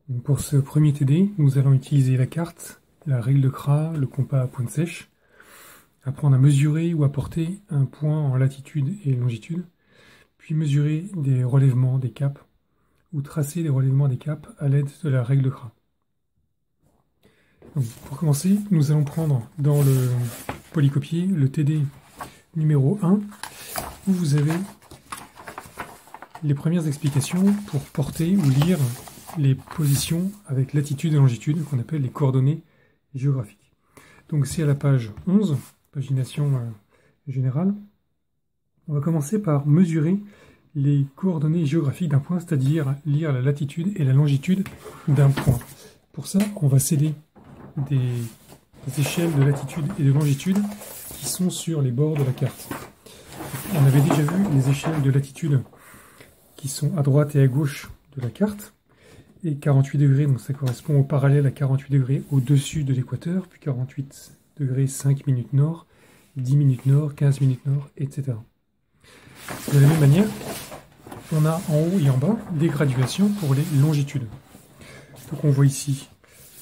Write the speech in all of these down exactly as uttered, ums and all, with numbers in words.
Donc pour ce premier T D, nous allons utiliser la carte, la règle de Kra, le compas à pointe sèche, apprendre à mesurer ou à porter un point en latitude et longitude, puis mesurer des relèvements des caps ou tracer des relèvements des caps à l'aide de la règle de Kra. Donc pour commencer, nous allons prendre dans le polycopier le T D numéro un, où vous avez les premières explications pour porter ou lire les positions avec latitude et longitude, qu'on appelle les coordonnées géographiques. Donc c'est à la page onze, pagination euh, générale. On va commencer par mesurer les coordonnées géographiques d'un point, c'est-à-dire lire la latitude et la longitude d'un point. Pour ça, on va sceller des, des échelles de latitude et de longitude qui sont sur les bords de la carte. On avait déjà vu les échelles de latitude qui sont à droite et à gauche de la carte, et quarante-huit degrés, donc ça correspond au parallèle à quarante-huit degrés au-dessus de l'équateur, puis quarante-huit degrés cinq minutes nord, dix minutes nord, quinze minutes nord, et cetera. De la même manière, on a en haut et en bas des graduations pour les longitudes. Donc on voit ici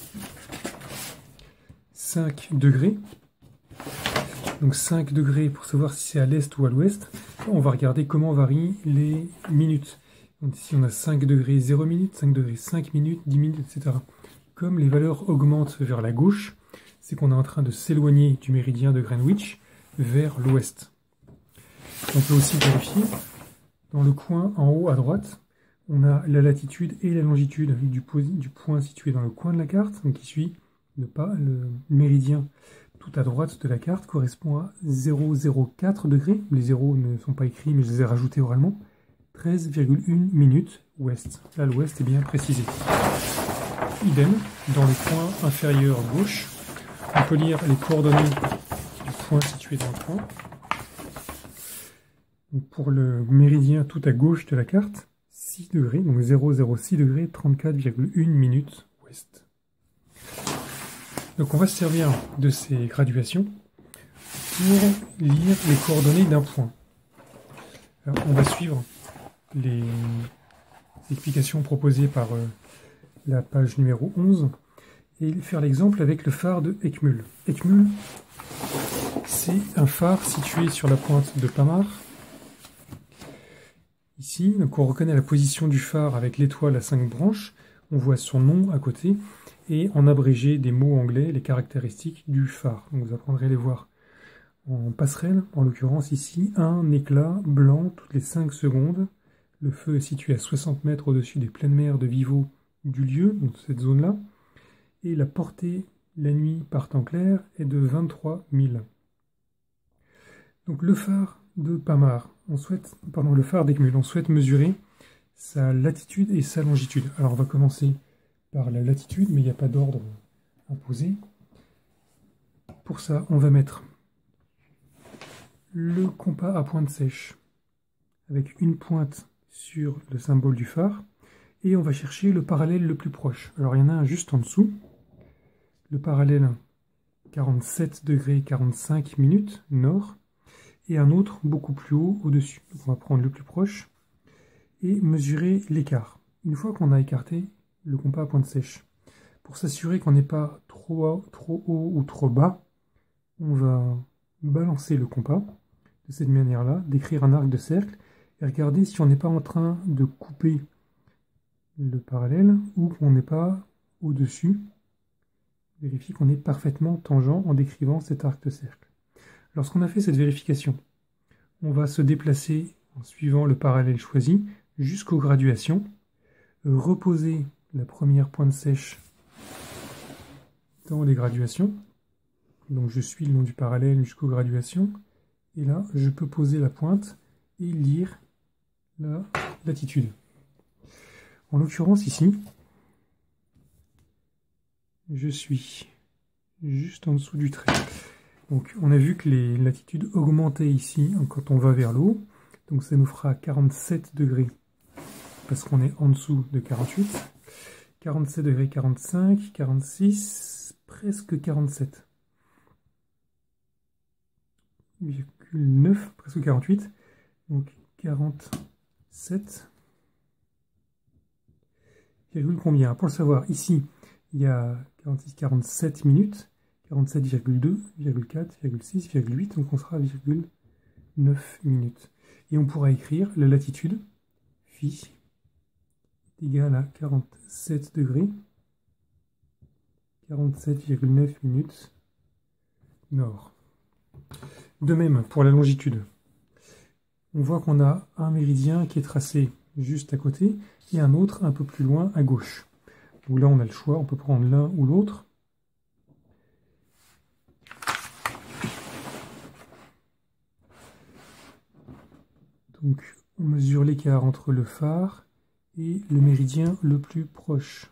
cinq degrés. Donc cinq degrés pour savoir si c'est à l'est ou à l'ouest. On va regarder comment varient les minutes. Donc ici on a cinq degrés zéro minutes, cinq degrés cinq minutes, dix minutes, et cetera. Comme les valeurs augmentent vers la gauche, c'est qu'on est en train de s'éloigner du méridien de Greenwich vers l'ouest. On peut aussi vérifier, dans le coin en haut à droite, on a la latitude et la longitude du, du point situé dans le coin de la carte, donc qui suit le, pas, le méridien tout à droite de la carte, correspond à zéro virgule zéro quatre degrés. Les zéros ne sont pas écrits, mais je les ai rajoutés oralement. treize virgule une minutes ouest. Là, l'ouest est bien précisé. Idem, dans le coin inférieur gauche, on peut lire les coordonnées du point situé dans le coin. Donc pour le méridien tout à gauche de la carte, six degrés, donc zéro virgule zéro six degrés, trente-quatre virgule une minutes ouest. Donc on va se servir de ces graduations pour lire les coordonnées d'un point. Alors, on va suivre les explications proposées par euh, la page numéro onze et faire l'exemple avec le phare de Eckmühl. Eckmühl, c'est un phare situé sur la pointe de Pamar. Ici, donc on reconnaît la position du phare avec l'étoile à cinq branches, on voit son nom à côté, et en abrégé des mots anglais, les caractéristiques du phare. Donc vous apprendrez à les voir en passerelle, en l'occurrence ici, un éclat blanc toutes les cinq secondes. Le feu est situé à soixante mètres au-dessus des pleines mers de Vivo du lieu, donc cette zone-là, et la portée la nuit par temps clair est de vingt-trois milles. Donc le phare de Pamar, on souhaite, pardon, le phare d'Eckmühl, on souhaite mesurer sa latitude et sa longitude. Alors on va commencer par la latitude, mais il n'y a pas d'ordre imposé. Pour ça, on va mettre le compas à pointe sèche avec une pointe sur le symbole du phare, et on va chercher le parallèle le plus proche. Alors il y en a un juste en dessous, le parallèle quarante-sept degrés quarante-cinq minutes nord, et un autre beaucoup plus haut au-dessus. Donc on va prendre le plus proche et mesurer l'écart. Une fois qu'on a écarté le compas à pointe sèche, pour s'assurer qu'on n'est pas trop haut, trop haut ou trop bas, on va balancer le compas de cette manière-là, décrire un arc de cercle, et regarder si on n'est pas en train de couper le parallèle ou qu'on n'est pas au-dessus. Vérifier qu'on est parfaitement tangent en décrivant cet arc de cercle. Lorsqu'on a fait cette vérification, on va se déplacer en suivant le parallèle choisi jusqu'aux graduations, reposer la première pointe sèche dans les graduations. Donc je suis le long du parallèle jusqu'aux graduations, et là je peux poser la pointe et lire la latitude. En l'occurrence ici, je suis juste en dessous du trait. Donc on a vu que les latitudes augmentaient ici quand on va vers le haut, donc ça nous fera quarante-sept degrés parce qu'on est en dessous de quarante-huit, quarante-sept degrés quarante-cinq, quarante-six, presque quarante-sept virgule neuf, presque quarante-huit, donc quarante-sept virgule combien? Pour le savoir, ici, il y a quarante-six, quarante-sept minutes, quarante-sept virgule deux, quatre, six, huit, donc on sera à virgule neuf minutes. Et on pourra écrire la latitude, phi, est égale à quarante-sept degrés, quarante-sept virgule neuf minutes nord. De même, pour la longitude, on voit qu'on a un méridien qui est tracé juste à côté et un autre un peu plus loin à gauche. Donc là, on a le choix, on peut prendre l'un ou l'autre. Donc, on mesure l'écart entre le phare et le méridien le plus proche.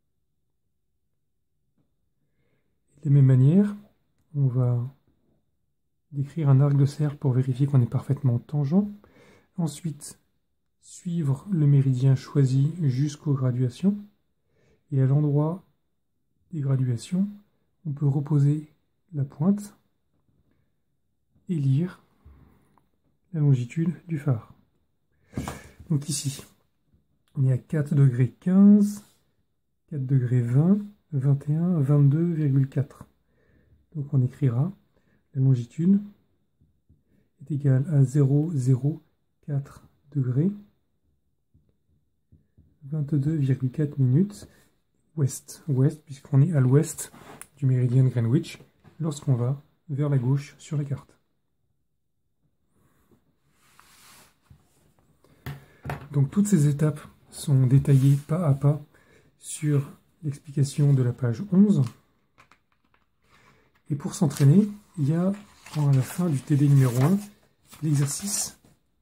De la même manière, on va décrire un arc de cercle pour vérifier qu'on est parfaitement tangent. Ensuite, suivre le méridien choisi jusqu'aux graduations. Et à l'endroit des graduations, on peut reposer la pointe et lire la longitude du phare. Donc ici, on est à quatre degrés quinze, quatre degrés vingt, vingt et un, vingt-deux virgule quatre. Donc on écrira la longitude est égale à zéro virgule zéro quatre degrés, vingt-deux virgule quatre minutes, ouest, ouest, puisqu'on est à l'ouest du méridien de Greenwich, lorsqu'on va vers la gauche sur la carte. Donc toutes ces étapes sont détaillées pas à pas sur l'explication de la page onze. Et pour s'entraîner, il y a à la fin du T D numéro un l'exercice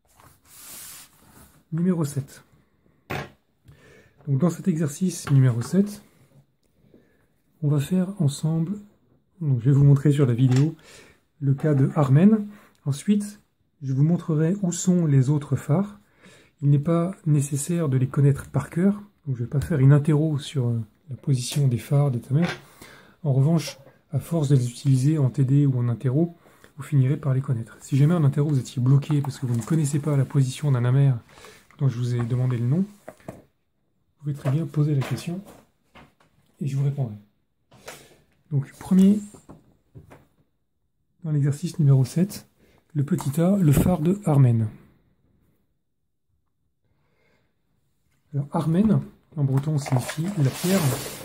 numéro sept. Donc dans cet exercice numéro sept, on va faire ensemble, donc je vais vous montrer sur la vidéo, le cas de Armen. Ensuite, je vous montrerai où sont les autres phares. Il n'est pas nécessaire de les connaître par cœur, donc je ne vais pas faire une interro sur la position des phares d'état mer. En revanche, à force de les utiliser en T D ou en interro, vous finirez par les connaître. Si jamais en interro vous étiez bloqué parce que vous ne connaissez pas la position d'un amer dont je vous ai demandé le nom, vous pouvez très bien poser la question et je vous répondrai. Donc, premier, dans l'exercice numéro sept, le petit A, le phare de Armen. Alors, Armen, en breton, signifie la pierre,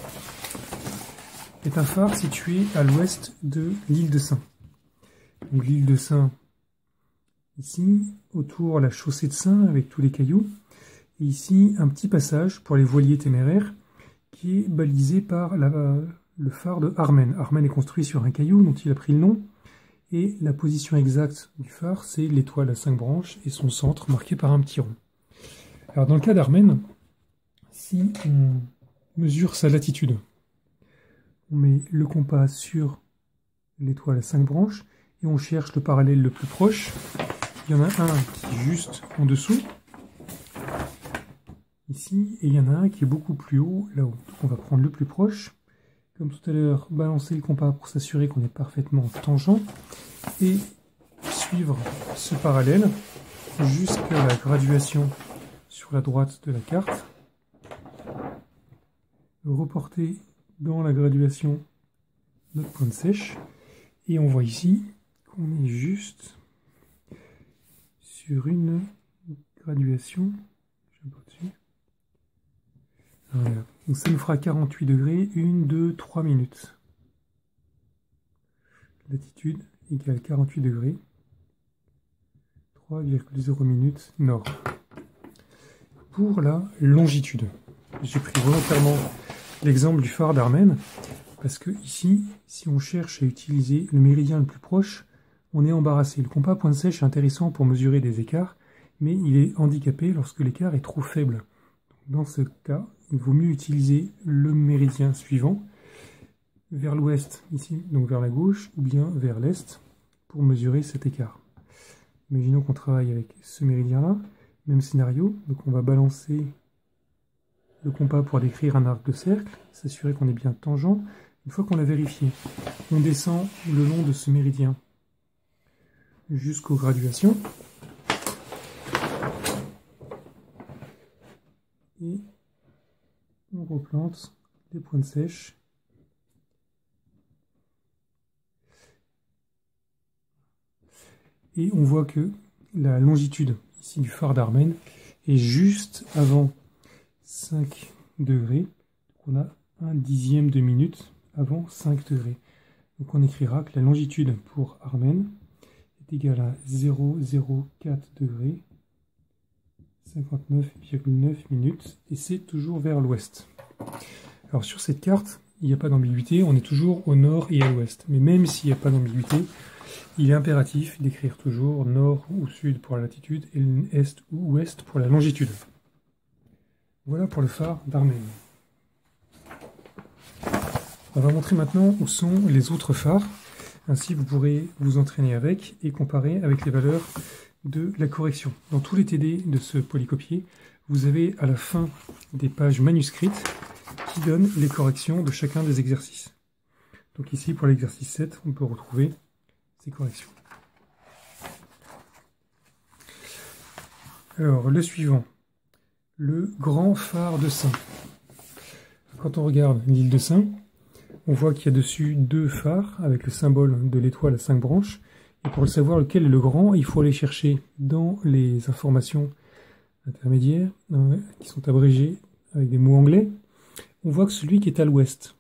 est un phare situé à l'ouest de l'île de Sein. Donc, l'île de Sein, ici, autour la chaussée de Sein avec tous les cailloux. Et ici, un petit passage pour les voiliers téméraires qui est balisé par la, le phare de Armen. Armen est construit sur un caillou dont il a pris le nom. Et la position exacte du phare, c'est l'étoile à cinq branches et son centre marqué par un petit rond. Alors dans le cas d'Armen, si on mesure sa latitude, on met le compas sur l'étoile à cinq branches et on cherche le parallèle le plus proche. Il y en a un qui est juste en dessous, ici, et il y en a un qui est beaucoup plus haut, là-haut. Donc on va prendre le plus proche. Comme tout à l'heure, balancer le compas pour s'assurer qu'on est parfaitement tangent et suivre ce parallèle jusqu'à la graduation sur la droite de la carte. Reporter dans la graduation notre point de sèche et on voit ici qu'on est juste sur une graduation. Je vais dessus. Voilà. Donc ça nous fera quarante-huit degrés, un, deux, trois minutes. Latitude égale quarante-huit degrés, trois virgule zéro minutes nord. Pour la longitude, j'ai pris volontairement l'exemple du phare d'Armen, parce que ici, si on cherche à utiliser le méridien le plus proche, on est embarrassé. Le compas point de sèche est intéressant pour mesurer des écarts, mais il est handicapé lorsque l'écart est trop faible. Dans ce cas, il vaut mieux utiliser le méridien suivant, vers l'ouest, ici, donc vers la gauche, ou bien vers l'est, pour mesurer cet écart. Imaginons qu'on travaille avec ce méridien-là, même scénario, donc on va balancer le compas pour décrire un arc de cercle, s'assurer qu'on est bien tangent. Une fois qu'on l'a vérifié, on descend le long de ce méridien jusqu'aux graduations. Et on replante les pointes sèches. Et on voit que la longitude ici du phare d'Armen est juste avant cinq degrés. Donc on a un dixième de minute avant cinq degrés. Donc on écrira que la longitude pour Armen est égale à zéro virgule zéro quatre degrés, cinquante-neuf virgule neuf minutes, et c'est toujours vers l'ouest. Alors sur cette carte, il n'y a pas d'ambiguïté, on est toujours au nord et à l'ouest. Mais même s'il n'y a pas d'ambiguïté, il est impératif d'écrire toujours nord ou sud pour la latitude et est ou ouest pour la longitude. Voilà pour le phare d'Armen. On va montrer maintenant où sont les autres phares. Ainsi, vous pourrez vous entraîner avec et comparer avec les valeurs de la correction. Dans tous les T D de ce polycopier, vous avez à la fin des pages manuscrites qui donnent les corrections de chacun des exercices. Donc ici, pour l'exercice sept, on peut retrouver ces corrections. Alors, le suivant, le grand phare de Sein. Quand on regarde l'île de Sein, on voit qu'il y a dessus deux phares avec le symbole de l'étoile à cinq branches. Et pour le savoir lequel est le grand, il faut aller chercher dans les informations intermédiaires, qui sont abrégées avec des mots anglais. On voit que celui qui est à l'ouest,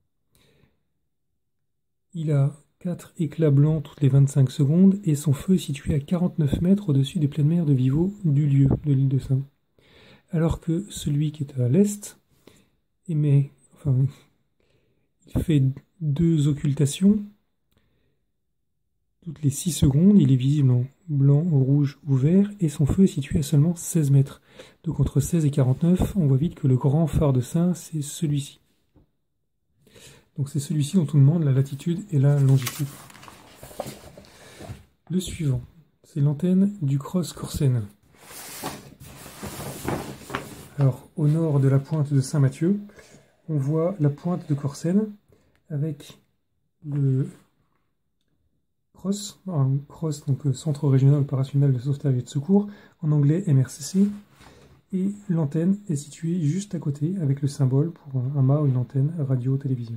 il a quatre éclats blancs toutes les vingt-cinq secondes et son feu est situé à quarante-neuf mètres au-dessus des pleines mers de Vivo du lieu de l'île de Sein. Alors que celui qui est à l'est émet, enfin, il fait deux occultations toutes les six secondes, il est visible en blanc, rouge ou vert et son feu est situé à seulement seize mètres. Donc entre seize et quarante-neuf, on voit vite que le grand phare de Sein, c'est celui-ci. Donc c'est celui-ci dont on demande la latitude et la longitude. Le suivant, c'est l'antenne du Cross Corsen. Alors au nord de la pointe de Saint-Mathieu, on voit la pointe de Corsen avec le CROSS, un CROSS, donc Centre Régional Opérationnel de Sauvetage et de Secours, en anglais M R C C, et l'antenne est située juste à côté avec le symbole pour un mât ou une antenne radio-télévision.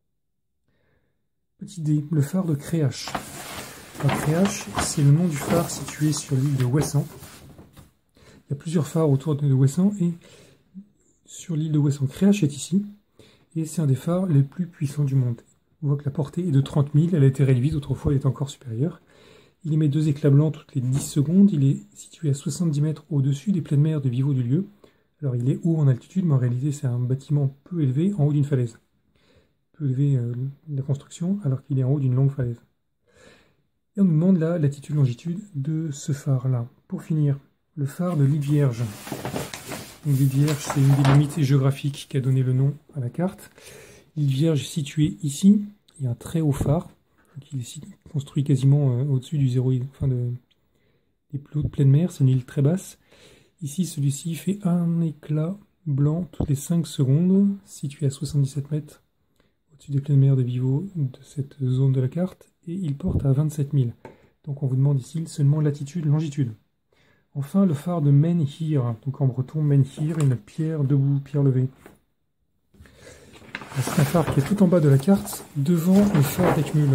Petit D, le phare de Créache. Créache, c'est le nom du phare situé sur l'île de Ouessant. Il y a plusieurs phares autour de Ouessant et sur l'île de Ouessant, Créache est ici et c'est un des phares les plus puissants du monde. On voit que la portée est de trente mille, elle a été réduite, autrefois elle était encore supérieure. Il émet deux éclats blancs toutes les dix secondes, il est situé à soixante-dix mètres au-dessus des pleines mers de Vivo du lieu. Alors il est haut en altitude, mais en réalité c'est un bâtiment peu élevé en haut d'une falaise. Peu élevé euh, la construction, alors qu'il est en haut d'une longue falaise. Et on nous demande la latitude-longitude de ce phare-là. Pour finir, le phare de l'île Vierge. L'île Vierge, c'est une des limites géographiques qui a donné le nom à la carte. L'île Vierge située ici, il y a un très haut phare, donc il est construit quasiment euh, au-dessus du zéro, enfin de, des plus hautes pleines mers, c'est une île très basse. Ici, celui-ci fait un éclat blanc toutes les cinq secondes, situé à soixante-dix-sept mètres au-dessus des pleines mers de Vivo de cette zone de la carte, et il porte à vingt-sept mille. Donc on vous demande ici seulement latitude, longitude. Enfin, le phare de Menhir, donc en breton, Menhir, une pierre debout, pierre levée. C'est un phare qui est tout en bas de la carte, devant le phare d'Eckmühl.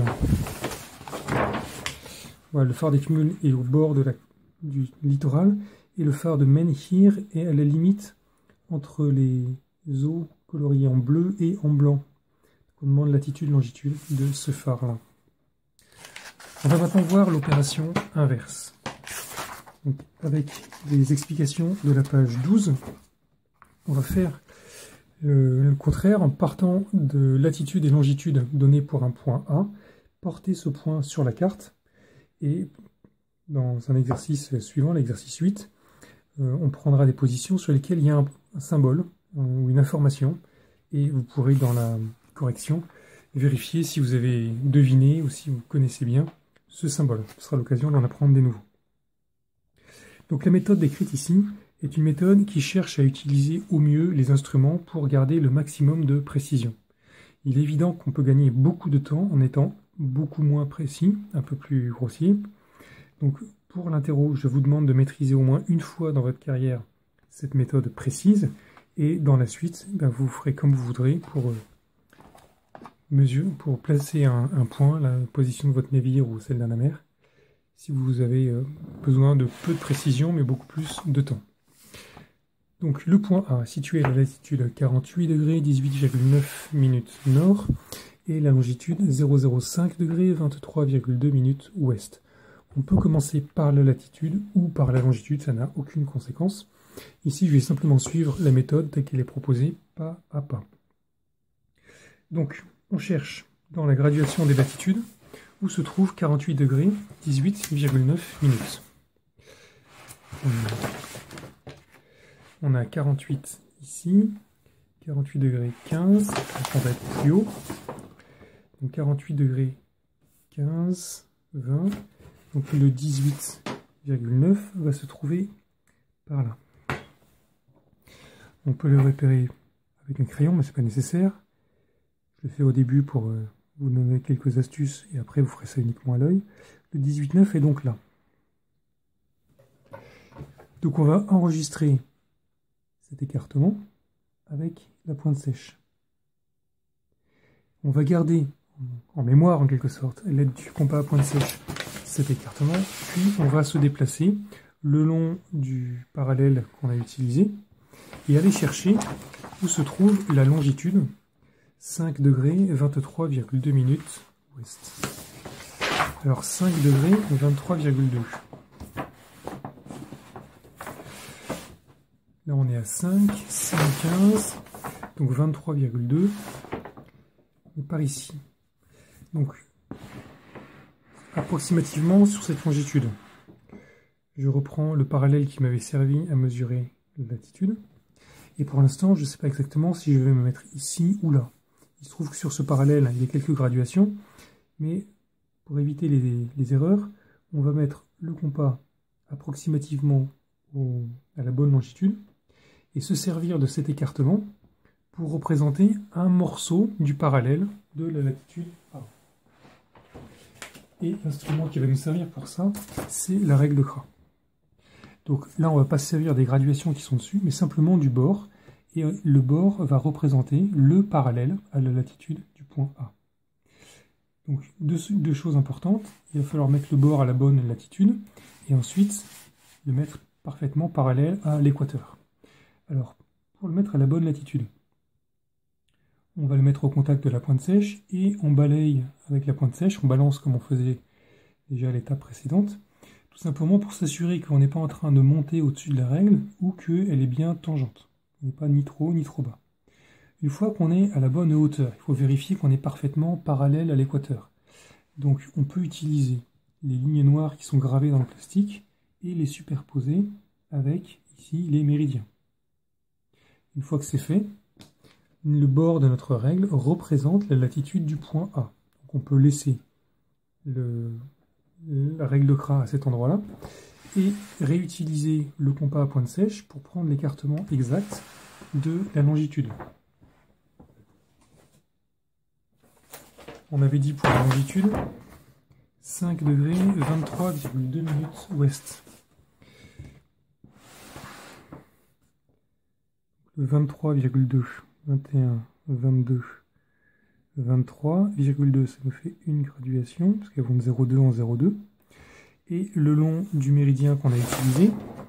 Voilà, le phare d'Eckmühl est au bord de la, du littoral, et le phare de Menhir est à la limite entre les eaux coloriées en bleu et en blanc. On demande latitude, longitude de ce phare-là. On va maintenant voir l'opération inverse. Donc, avec les explications de la page douze, on va faire le, le contraire en partant de latitude et longitude données pour un point A, porter ce point sur la carte, et dans un exercice suivant, l'exercice huit, euh, on prendra des positions sur lesquelles il y a un, un symbole euh, ou une information, et vous pourrez dans la correction vérifier si vous avez deviné ou si vous connaissez bien ce symbole. Ce sera l'occasion d'en apprendre des nouveaux. Donc la méthode décrite ici est une méthode qui cherche à utiliser au mieux les instruments pour garder le maximum de précision. Il est évident qu'on peut gagner beaucoup de temps en étant beaucoup moins précis, un peu plus grossier. Donc pour l'interro, je vous demande de maîtriser au moins une fois dans votre carrière cette méthode précise. Et dans la suite, ben, vous ferez comme vous voudrez pour, euh, mesure, pour placer un, un point, la position de votre navire ou celle d'un amer, si vous avez euh, besoin de peu de précision, mais beaucoup plus de temps. Donc le point A, situé à la latitude quarante-huit degrés, dix-huit virgule neuf minutes nord, et la longitude zéro zéro cinq degrés, vingt-trois virgule deux minutes ouest. On peut commencer par la latitude ou par la longitude, ça n'a aucune conséquence. Ici, je vais simplement suivre la méthode telle qu'elle est proposée, pas à pas. Donc, on cherche dans la graduation des latitudes où se trouve quarante-huit degrés, dix-huit virgule neuf minutes. On a quarante-huit ici, quarante-huit degrés quinze, on va être plus haut. Donc quarante-huit degrés quinze, vingt. Donc le dix-huit virgule neuf va se trouver par là. On peut le repérer avec un crayon, mais ce n'est pas nécessaire. Je le fais au début pour euh, vous donner quelques astuces et après vous ferez ça uniquement à l'œil. Le dix-huit virgule neuf est donc là. Donc on va enregistrer cet écartement avec la pointe sèche. On va garder en mémoire en quelque sorte l'aide du compas à pointe sèche cet écartement, puis on va se déplacer le long du parallèle qu'on a utilisé et aller chercher où se trouve la longitude cinq degrés vingt-trois virgule deux minutes ouest. Alors cinq degrés vingt-trois virgule deux. Là on est à cinq, cinq, quinze, donc vingt-trois virgule deux, et par ici. Donc approximativement sur cette longitude. Je reprends le parallèle qui m'avait servi à mesurer la latitude. Et pour l'instant, je ne sais pas exactement si je vais me mettre ici ou là. Il se trouve que sur ce parallèle, il y a quelques graduations. Mais pour éviter les, les erreurs, on va mettre le compas approximativement au, à la bonne longitude et se servir de cet écartement pour représenter un morceau du parallèle de la latitude A. Et l'instrument qui va nous servir pour ça, c'est la règle de Kra. Donc là, on ne va pas se servir des graduations qui sont dessus, mais simplement du bord. Et le bord va représenter le parallèle à la latitude du point A. Donc deux, deux choses importantes. Il va falloir mettre le bord à la bonne latitude et ensuite le mettre parfaitement parallèle à l'équateur. Alors, pour le mettre à la bonne latitude, on va le mettre au contact de la pointe sèche et on balaye avec la pointe sèche, on balance comme on faisait déjà à l'étape précédente. Tout simplement pour s'assurer qu'on n'est pas en train de monter au-dessus de la règle ou qu'elle est bien tangente. On n'est pas ni trop haut ni trop bas. Une fois qu'on est à la bonne hauteur, il faut vérifier qu'on est parfaitement parallèle à l'équateur. Donc on peut utiliser les lignes noires qui sont gravées dans le plastique et les superposer avec ici les méridiens. Une fois que c'est fait, le bord de notre règle représente la latitude du point A. Donc on peut laisser le la règle de Kra à cet endroit-là, et réutiliser le compas à pointe sèche pour prendre l'écartement exact de la longitude. On avait dit pour la longitude cinq degrés vingt-trois virgule deux minutes ouest. Le vingt-trois virgule deux, vingt et un, vingt-deux, vingt-trois virgule deux, ça nous fait une graduation, parce qu'elles vont de zéro virgule deux en zéro virgule deux. Et le long du méridien qu'on a utilisé,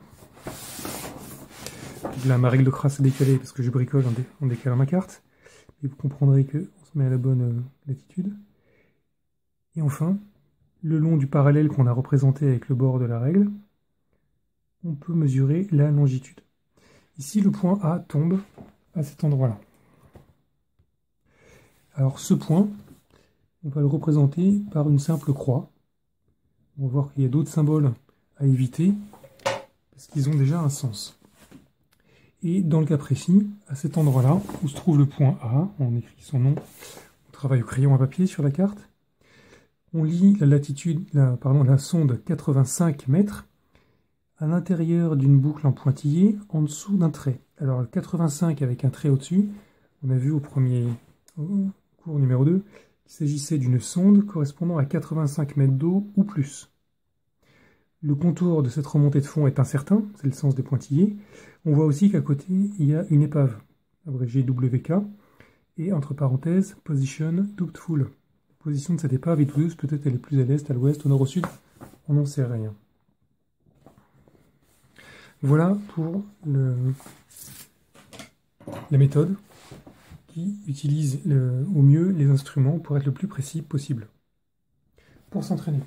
là ma règle de Kra s'est décalée parce que je bricole en, dé, en décalant ma carte, et vous comprendrez qu'on se met à la bonne euh, latitude. Et enfin, le long du parallèle qu'on a représenté avec le bord de la règle, on peut mesurer la longitude. Ici, le point A tombe à cet endroit-là. Alors ce point, on va le représenter par une simple croix. On va voir qu'il y a d'autres symboles à éviter, parce qu'ils ont déjà un sens. Et dans le cas précis, à cet endroit-là, où se trouve le point A, on écrit son nom, on travaille au crayon à papier sur la carte, on lit la latitude, la, pardon, la sonde quatre-vingt-cinq mètres, à l'intérieur d'une boucle en pointillé, en dessous d'un trait. Alors quatre-vingt-cinq avec un trait au-dessus, on a vu au premier au cours numéro deux, qu'il s'agissait d'une sonde correspondant à quatre-vingt-cinq mètres d'eau ou plus. Le contour de cette remontée de fond est incertain, c'est le sens des pointillés. On voit aussi qu'à côté, il y a une épave, abrégée W K, et entre parenthèses, position doubtful. La position de cette épave est douteuse, peut-être elle est plus à l'est, à l'ouest, au nord, au sud, on n'en sait rien. Voilà pour le, la méthode qui utilise le, au mieux les instruments pour être le plus précis possible. Pour s'entraîner,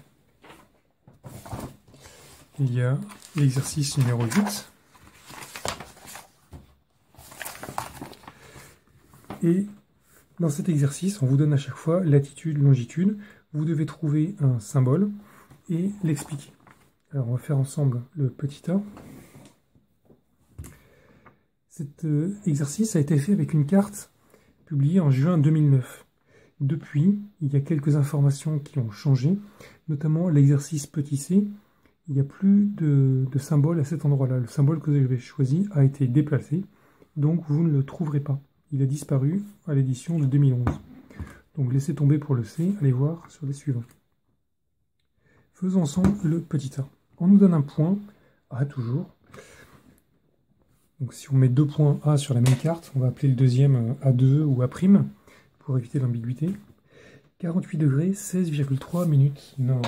il y a l'exercice numéro huit. Et dans cet exercice, on vous donne à chaque fois latitude, longitude. Vous devez trouver un symbole et l'expliquer. Alors on va faire ensemble le petit A. Cet euh, exercice a été fait avec une carte publiée en juin deux mille neuf. Depuis, il y a quelques informations qui ont changé, notamment l'exercice petit c. Il n'y a plus de, de symbole à cet endroit-là. Le symbole que vous avez choisi a été déplacé, donc vous ne le trouverez pas. Il a disparu à l'édition de deux mille onze. Donc laissez tomber pour le C, allez voir sur les suivants. Faisons ensemble le petit A. On nous donne un point A toujours. Donc si on met deux points A sur la même carte, on va appeler le deuxième A deux ou A' pour éviter l'ambiguïté. quarante-huit degrés, seize virgule trois minutes nord.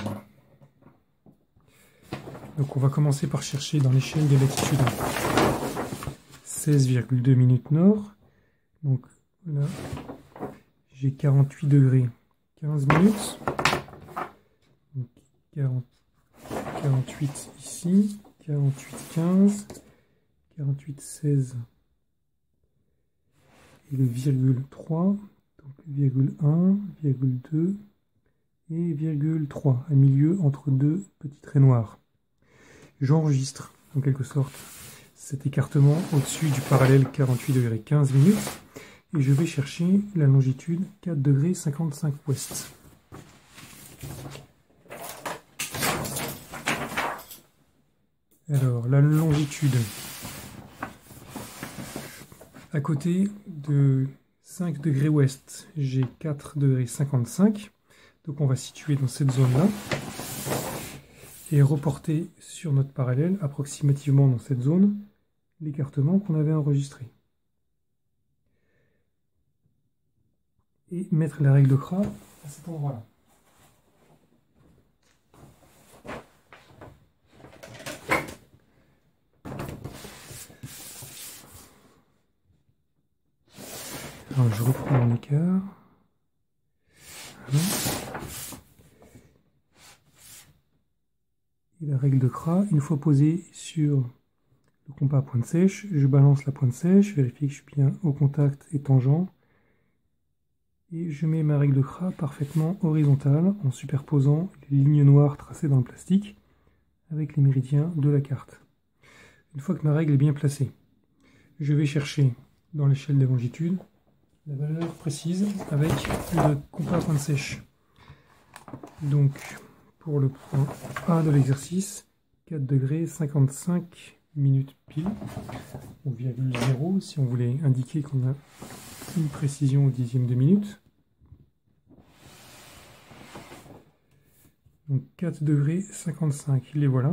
Donc on va commencer par chercher dans l'échelle des latitudes seize virgule deux minutes nord. Donc là, j'ai quarante-huit degrés, quinze minutes. Donc quarante, quarante-huit ici, quarante-huit, quinze, quarante-huit, seize et le virgule trois, donc virgule un, virgule deux et virgule trois, à milieu entre deux petits traits noirs. J'enregistre en quelque sorte cet écartement au-dessus du parallèle quarante-huit degrés quinze minutes et je vais chercher la longitude quatre degrés cinquante-cinq ouest. Alors la longitude à côté de cinq degrés ouest, j'ai quatre degrés cinquante-cinq, donc on va situer dans cette zone-là et reporter sur notre parallèle, approximativement dans cette zone, l'écartement qu'on avait enregistré. Et mettre la règle de Kra à cet endroit-là. Alors je reprends mon écart. Voilà. Et la règle de Kra, une fois posée sur le compas à pointe sèche, je balance la pointe sèche, vérifie que je suis bien au contact et tangent, et je mets ma règle de Kra parfaitement horizontale en superposant les lignes noires tracées dans le plastique avec les méridiens de la carte. Une fois que ma règle est bien placée, je vais chercher dans l'échelle des longitudes la valeur précise avec le compas à pointe sèche. Donc pour le point A de l'exercice, quatre degrés cinquante-cinq minutes pile, ou virgule zéro si on voulait indiquer qu'on a une précision au dixième de minute. Donc quatre degrés cinquante-cinq, les voilà.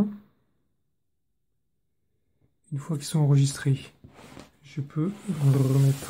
Une fois qu'ils sont enregistrés, je peux remettre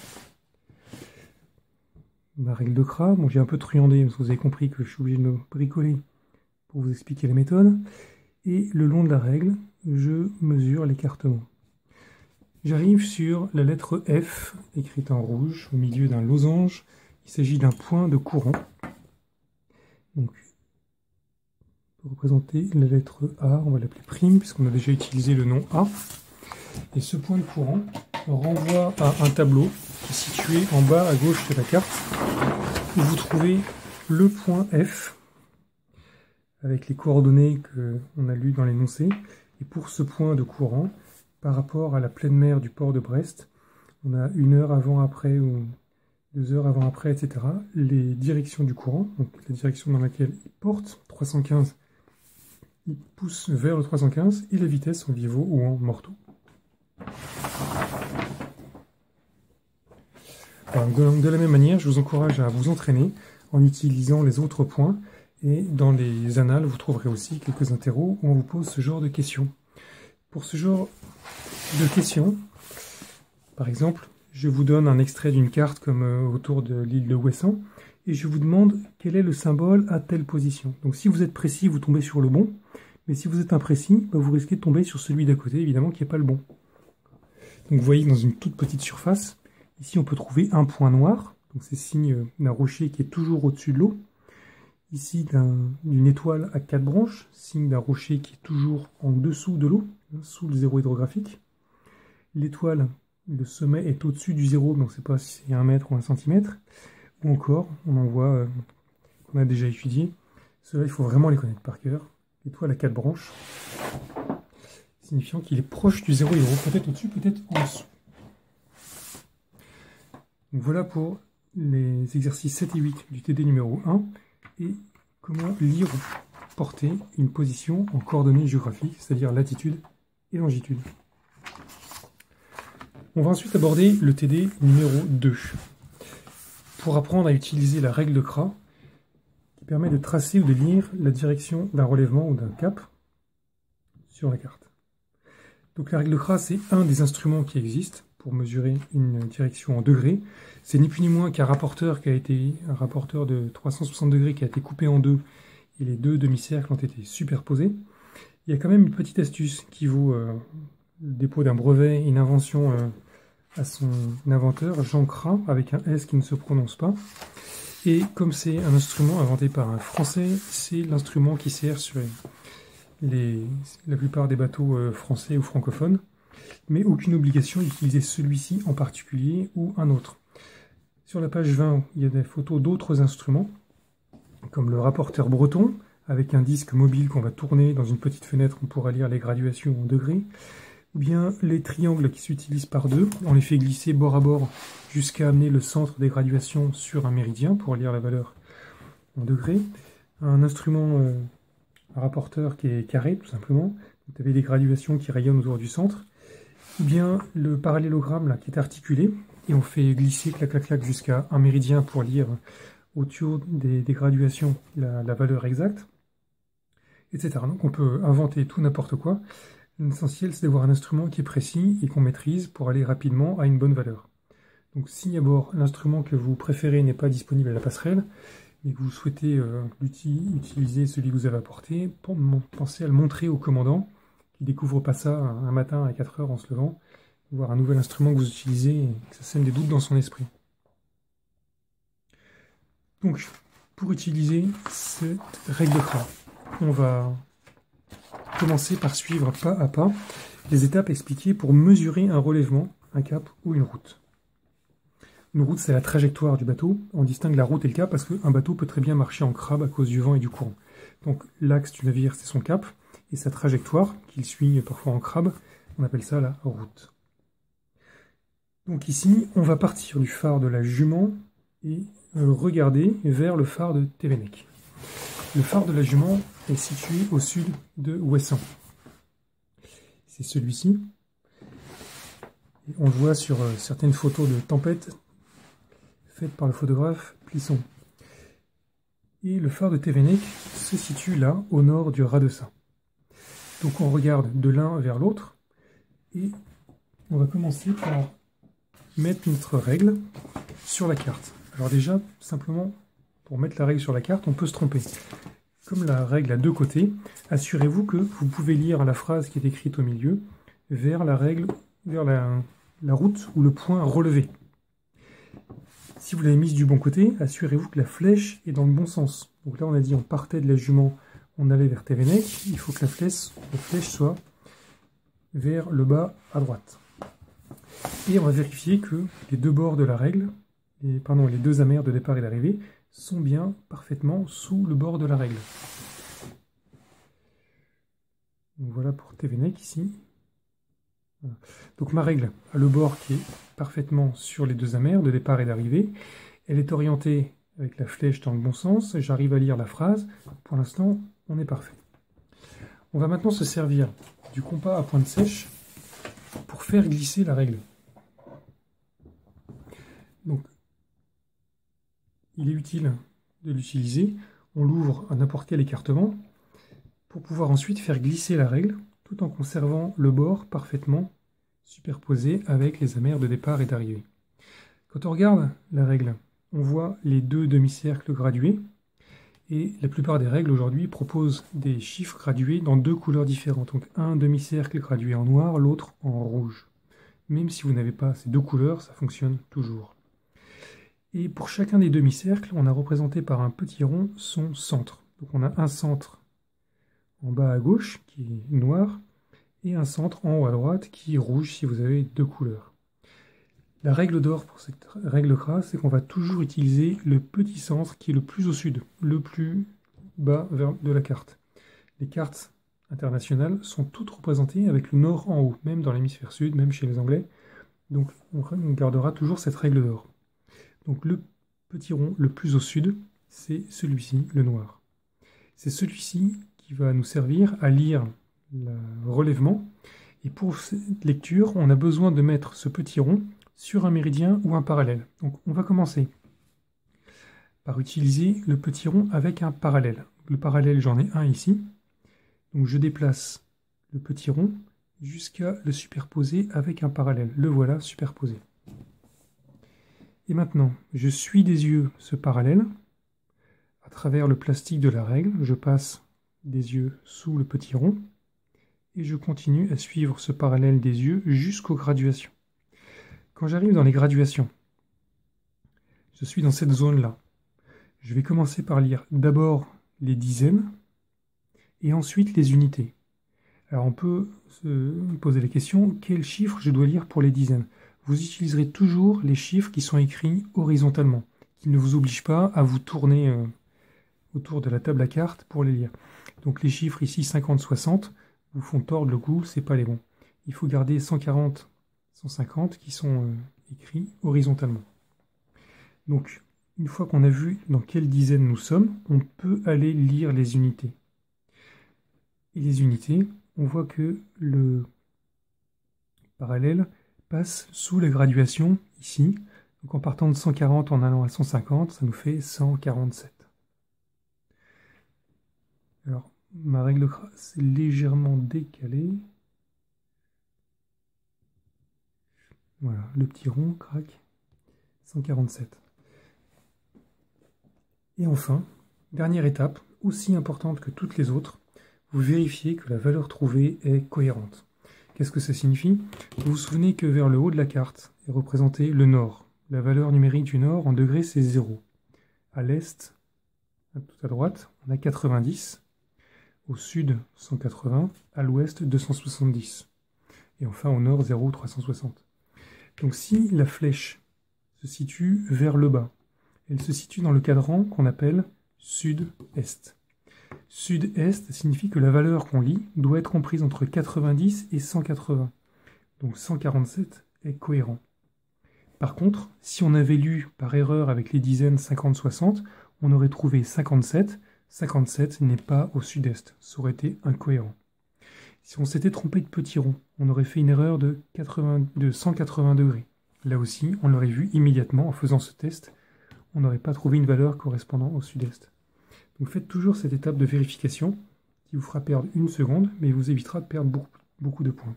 ma règle de Kra. Bon, j'ai un peu truandé, parce que vous avez compris que je suis obligé de me bricoler pour vous expliquer la méthode. Et le long de la règle, je mesure l'écartement. J'arrive sur la lettre F, écrite en rouge, au milieu d'un losange. Il s'agit d'un point de courant. Donc, pour représenter la lettre A, on va l'appeler prime, puisqu'on a déjà utilisé le nom A. Et ce point de courant renvoie à un tableau qui est situé en bas à gauche de la carte, où vous trouvez le point F, avec les coordonnées qu'on a lues dans l'énoncé. Et pour ce point de courant, par rapport à la pleine mer du port de Brest, on a une heure avant-après ou deux heures avant-après, et cetera, les directions du courant, donc la direction dans laquelle il porte, trois cent quinze, il pousse vers le trois cent quinze, et la vitesse en vivo ou en morteau. Alors, de, de la même manière, je vous encourage à vous entraîner en utilisant les autres points Et dans les annales, vous trouverez aussi quelques interros où on vous pose ce genre de questions. Pour ce genre de questions, par exemple, je vous donne un extrait d'une carte comme euh, autour de l'île de Ouessant, et je vous demande quel est le symbole à telle position. Donc si vous êtes précis, vous tombez sur le bon, mais si vous êtes imprécis, bah, vous risquez de tomber sur celui d'à côté, évidemment, qui n'est pas le bon. Donc vous voyez que dans une toute petite surface, ici on peut trouver un point noir, donc c'est signe d'un rocher qui est toujours au-dessus de l'eau. Ici d'une étoile à quatre branches, signe d'un rocher qui est toujours en dessous de l'eau, sous le zéro hydrographique. L'étoile, le sommet est au-dessus du zéro, donc on ne sait pas si c'est un mètre ou un centimètre. Ou encore, on en voit, euh, qu'on a déjà étudié. Cela, il faut vraiment les connaître par cœur. L'étoile à quatre branches, signifiant qu'il est proche du zéro hydro, peut-être au-dessus, peut-être en dessous. Donc voilà pour les exercices sept et huit du T D numéro un. Et comment lire ou porter une position en coordonnées géographiques, c'est-à-dire latitude et longitude. On va ensuite aborder le T D numéro deux, pour apprendre à utiliser la règle de Kra, qui permet de tracer ou de lire la direction d'un relèvement ou d'un cap sur la carte. Donc la règle de Kra, c'est un des instruments qui existent pour mesurer une direction en degrés. C'est ni plus ni moins qu'un rapporteur qui a été un rapporteur de trois cent soixante degrés qui a été coupé en deux et les deux demi-cercles ont été superposés. Il y a quand même une petite astuce qui vaut euh, le dépôt d'un brevet, une invention euh, à son inventeur, Jean Kra, avec un S qui ne se prononce pas. Et comme c'est un instrument inventé par un Français, c'est l'instrument qui sert sur les, la plupart des bateaux euh, français ou francophones. Mais aucune obligation d'utiliser celui-ci en particulier ou un autre. Sur la page vingt, il y a des photos d'autres instruments, comme le rapporteur breton, avec un disque mobile qu'on va tourner dans une petite fenêtre, on pourra lire les graduations en degrés, ou bien les triangles qui s'utilisent par deux, on les fait glisser bord à bord jusqu'à amener le centre des graduations sur un méridien pour lire la valeur en degrés. Un instrument, euh, un rapporteur qui est carré, tout simplement, vous avez des graduations qui rayonnent autour du centre, ou bien le parallélogramme là, qui est articulé, et on fait glisser clac clac clac jusqu'à un méridien pour lire autour des, des graduations la, la valeur exacte, et cetera. Donc on peut inventer tout n'importe quoi. L'essentiel c'est d'avoir un instrument qui est précis et qu'on maîtrise pour aller rapidement à une bonne valeur. Donc si d'abord l'instrument que vous préférez n'est pas disponible à la passerelle, et que vous souhaitez euh, utiliser celui que vous avez apporté, pensez à le montrer au commandant, qui ne découvre pas ça un matin à quatre heures en se levant, voir un nouvel instrument que vous utilisez et que ça sème des doutes dans son esprit. Donc, pour utiliser cette règle de Kra, on va commencer par suivre pas à pas les étapes expliquées pour mesurer un relèvement, un cap ou une route. Une route, c'est la trajectoire du bateau. On distingue la route et le cap parce qu'un bateau peut très bien marcher en crabe à cause du vent et du courant. Donc l'axe du navire, c'est son cap, et sa trajectoire, qu'il suit parfois en crabe, on appelle ça la route. Donc ici, on va partir du phare de la Jument et regarder vers le phare de Thévenec. Le phare de la Jument est situé au sud de Ouessant. C'est celui-ci. On le voit sur certaines photos de tempête faites par le photographe Plisson. Et le phare de Thévenec se situe là, au nord du Raz de Sein. Donc on regarde de l'un vers l'autre, et on va commencer par mettre notre règle sur la carte. Alors déjà, simplement, pour mettre la règle sur la carte, on peut se tromper. Comme la règle a deux côtés, assurez-vous que vous pouvez lire la phrase qui est écrite au milieu vers la règle, vers la, la route ou le point relevé. Si vous l'avez mise du bon côté, assurez-vous que la flèche est dans le bon sens. Donc là, on a dit on partait de la Jument, on allait vers Thévenec. Il faut que la flèche, la flèche soit vers le bas à droite. Et on va vérifier que les deux bords de la règle, et, pardon, les deux amers de départ et d'arrivée, sont bien parfaitement sous le bord de la règle. Donc voilà pour Thévenec ici. Voilà. Donc ma règle a le bord qui est parfaitement sur les deux amers de départ et d'arrivée. Elle est orientée avec la flèche dans le bon sens. J'arrive à lire la phrase. Pour l'instant, on est parfait. On va maintenant se servir du compas à pointe sèche pour faire glisser la règle. Donc, il est utile de l'utiliser. on l'ouvre à n'importe quel écartement pour pouvoir ensuite faire glisser la règle tout en conservant le bord parfaitement superposé avec les amers de départ et d'arrivée. Quand on regarde la règle, on voit les deux demi-cercles gradués et la plupart des règles aujourd'hui proposent des chiffres gradués dans deux couleurs différentes. Donc un demi-cercle gradué en noir, l'autre en rouge. Même si vous n'avez pas ces deux couleurs, ça fonctionne toujours. Et pour chacun des demi-cercles, on a représenté par un petit rond son centre. Donc on a un centre en bas à gauche qui est noir et un centre en haut à droite qui est rouge si vous avez deux couleurs. La règle d'or pour cette règle crasse, c'est qu'on va toujours utiliser le petit centre qui est le plus au sud, le plus bas vers de la carte. Les cartes internationales sont toutes représentées avec le nord en haut, même dans l'hémisphère sud, même chez les Anglais. Donc on gardera toujours cette règle d'or. Donc le petit rond le plus au sud, c'est celui-ci, le noir. C'est celui-ci qui va nous servir à lire le relèvement. Et pour cette lecture, on a besoin de mettre ce petit rond sur un méridien ou un parallèle. Donc on va commencer par utiliser le petit rond avec un parallèle. Le parallèle, j'en ai un ici. Donc je déplace le petit rond jusqu'à le superposer avec un parallèle. Le voilà superposé. Et maintenant, je suis des yeux ce parallèle. À travers le plastique de la règle, je passe des yeux sous le petit rond. Et je continue à suivre ce parallèle des yeux jusqu'aux graduations. Quand j'arrive dans les graduations, je suis dans cette zone-là. Je vais commencer par lire d'abord les dizaines et ensuite les unités. Alors on peut se poser la question, quel chiffre je dois lire pour les dizaines? Vous utiliserez toujours les chiffres qui sont écrits horizontalement, qui ne vous obligent pas à vous tourner euh, autour de la table à cartes pour les lire. Donc les chiffres ici cinquante soixante vous font tordre le cou, c'est pas les bons. Il faut garder cent quarante cent cinquante qui sont euh, écrits horizontalement. Donc, une fois qu'on a vu dans quelle dizaine nous sommes, on peut aller lire les unités. Et les unités, on voit que le parallèle passe sous la graduation ici. Donc en partant de cent quarante en allant à cent cinquante, ça nous fait cent quarante-sept. Alors, ma règle crasse est légèrement décalée. Voilà, le petit rond, crac, cent quarante-sept. Et enfin, dernière étape, aussi importante que toutes les autres, vous vérifiez que la valeur trouvée est cohérente. Qu'est-ce que ça signifie? Vous vous souvenez que vers le haut de la carte est représenté le nord. La valeur numérique du nord en degrés, c'est zéro. À l'est, tout à droite, on a quatre-vingt-dix. Au sud, cent quatre-vingts. À l'ouest, deux cent soixante-dix. Et enfin, au nord, zéro, trois cent soixante. Donc si la flèche se situe vers le bas, elle se situe dans le cadran qu'on appelle sud-est. Sud-est signifie que la valeur qu'on lit doit être comprise entre quatre-vingt-dix et cent quatre-vingts. Donc cent quarante-sept est cohérent. Par contre, si on avait lu par erreur avec les dizaines cinquante soixante, on aurait trouvé cinquante-sept. cinquante-sept n'est pas au sud-est, ça aurait été incohérent. Si on s'était trompé de petit rond, on aurait fait une erreur de, quatre-vingts, de cent quatre-vingts degrés. Là aussi, on l'aurait vu immédiatement en faisant ce test. On n'aurait pas trouvé une valeur correspondant au sud-est. Donc faites toujours cette étape de vérification qui vous fera perdre une seconde, mais vous évitera de perdre beaucoup, beaucoup de points.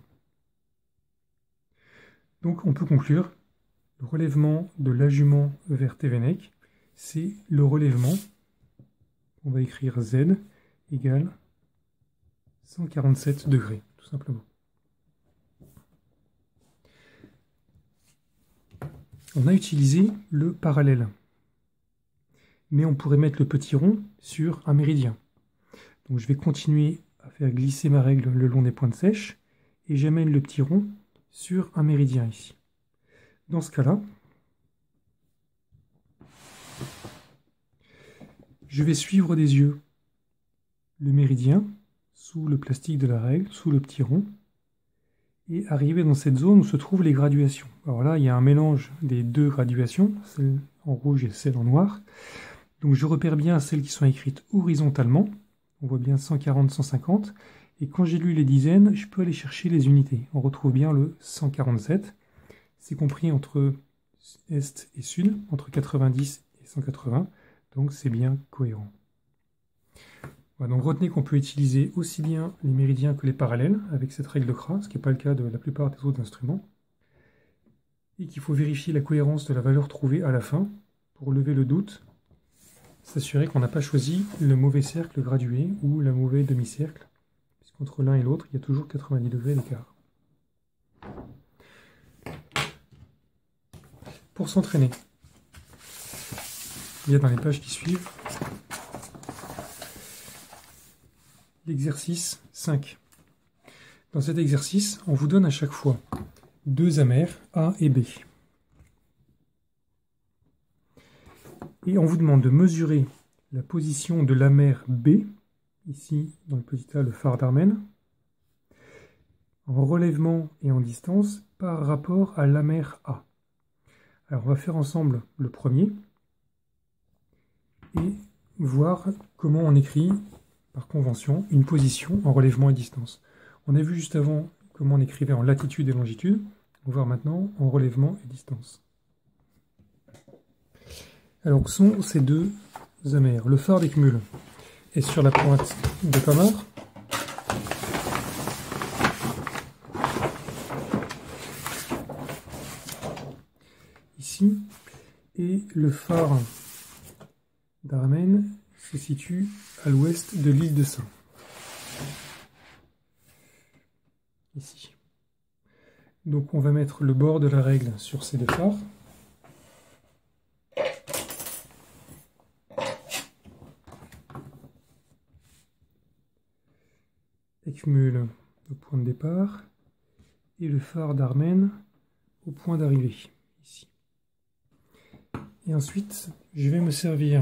Donc on peut conclure, le relèvement de l'adjument vers Thévenec, c'est le relèvement, on va écrire Z égale cent quarante-sept degrés, tout simplement. On a utilisé le parallèle, mais on pourrait mettre le petit rond sur un méridien. Donc je vais continuer à faire glisser ma règle le long des pointes sèches, et j'amène le petit rond sur un méridien ici. Dans ce cas-là, je vais suivre des yeux le méridien sous le plastique de la règle, sous le petit rond, et arriver dans cette zone où se trouvent les graduations. Alors là, il y a un mélange des deux graduations, celle en rouge et celle en noir. Donc je repère bien celles qui sont écrites horizontalement, on voit bien cent quarante, cent cinquante, et quand j'ai lu les dizaines, je peux aller chercher les unités. On retrouve bien le cent quarante-sept, c'est compris entre est et sud, entre quatre-vingt-dix et cent quatre-vingts, donc c'est bien cohérent. Voilà, donc retenez qu'on peut utiliser aussi bien les méridiens que les parallèles avec cette règle de Kra, ce qui n'est pas le cas de la plupart des autres instruments. Et qu'il faut vérifier la cohérence de la valeur trouvée à la fin pour lever le doute, s'assurer qu'on n'a pas choisi le mauvais cercle gradué ou le mauvais demi-cercle, puisqu'entre l'un et l'autre, il y a toujours quatre-vingt-dix degrés d'écart. Pour s'entraîner, il y a dans les pages qui suivent l'exercice cinq. Dans cet exercice, on vous donne à chaque fois deux amers, A et B. Et on vous demande de mesurer la position de l'amer B, ici dans le petit A, le phare d'Armen, en relèvement et en distance par rapport à l'amer A. Alors on va faire ensemble le premier et voir comment on écrit par convention une position en relèvement et distance. On a vu juste avant comment on écrivait en latitude et longitude. On va voir maintenant en relèvement et distance. Alors, que sont ces deux amers? Le phare d'Eckmühl est sur la pointe de Colmar. Ici. Et le phare d'Armen se situe à l'ouest de l'île de Sein. Ici. Donc on va mettre le bord de la règle sur ces deux phares. Eckmühl au point de départ et le phare d'Armen au point d'arrivée, ici. Et ensuite, je vais me servir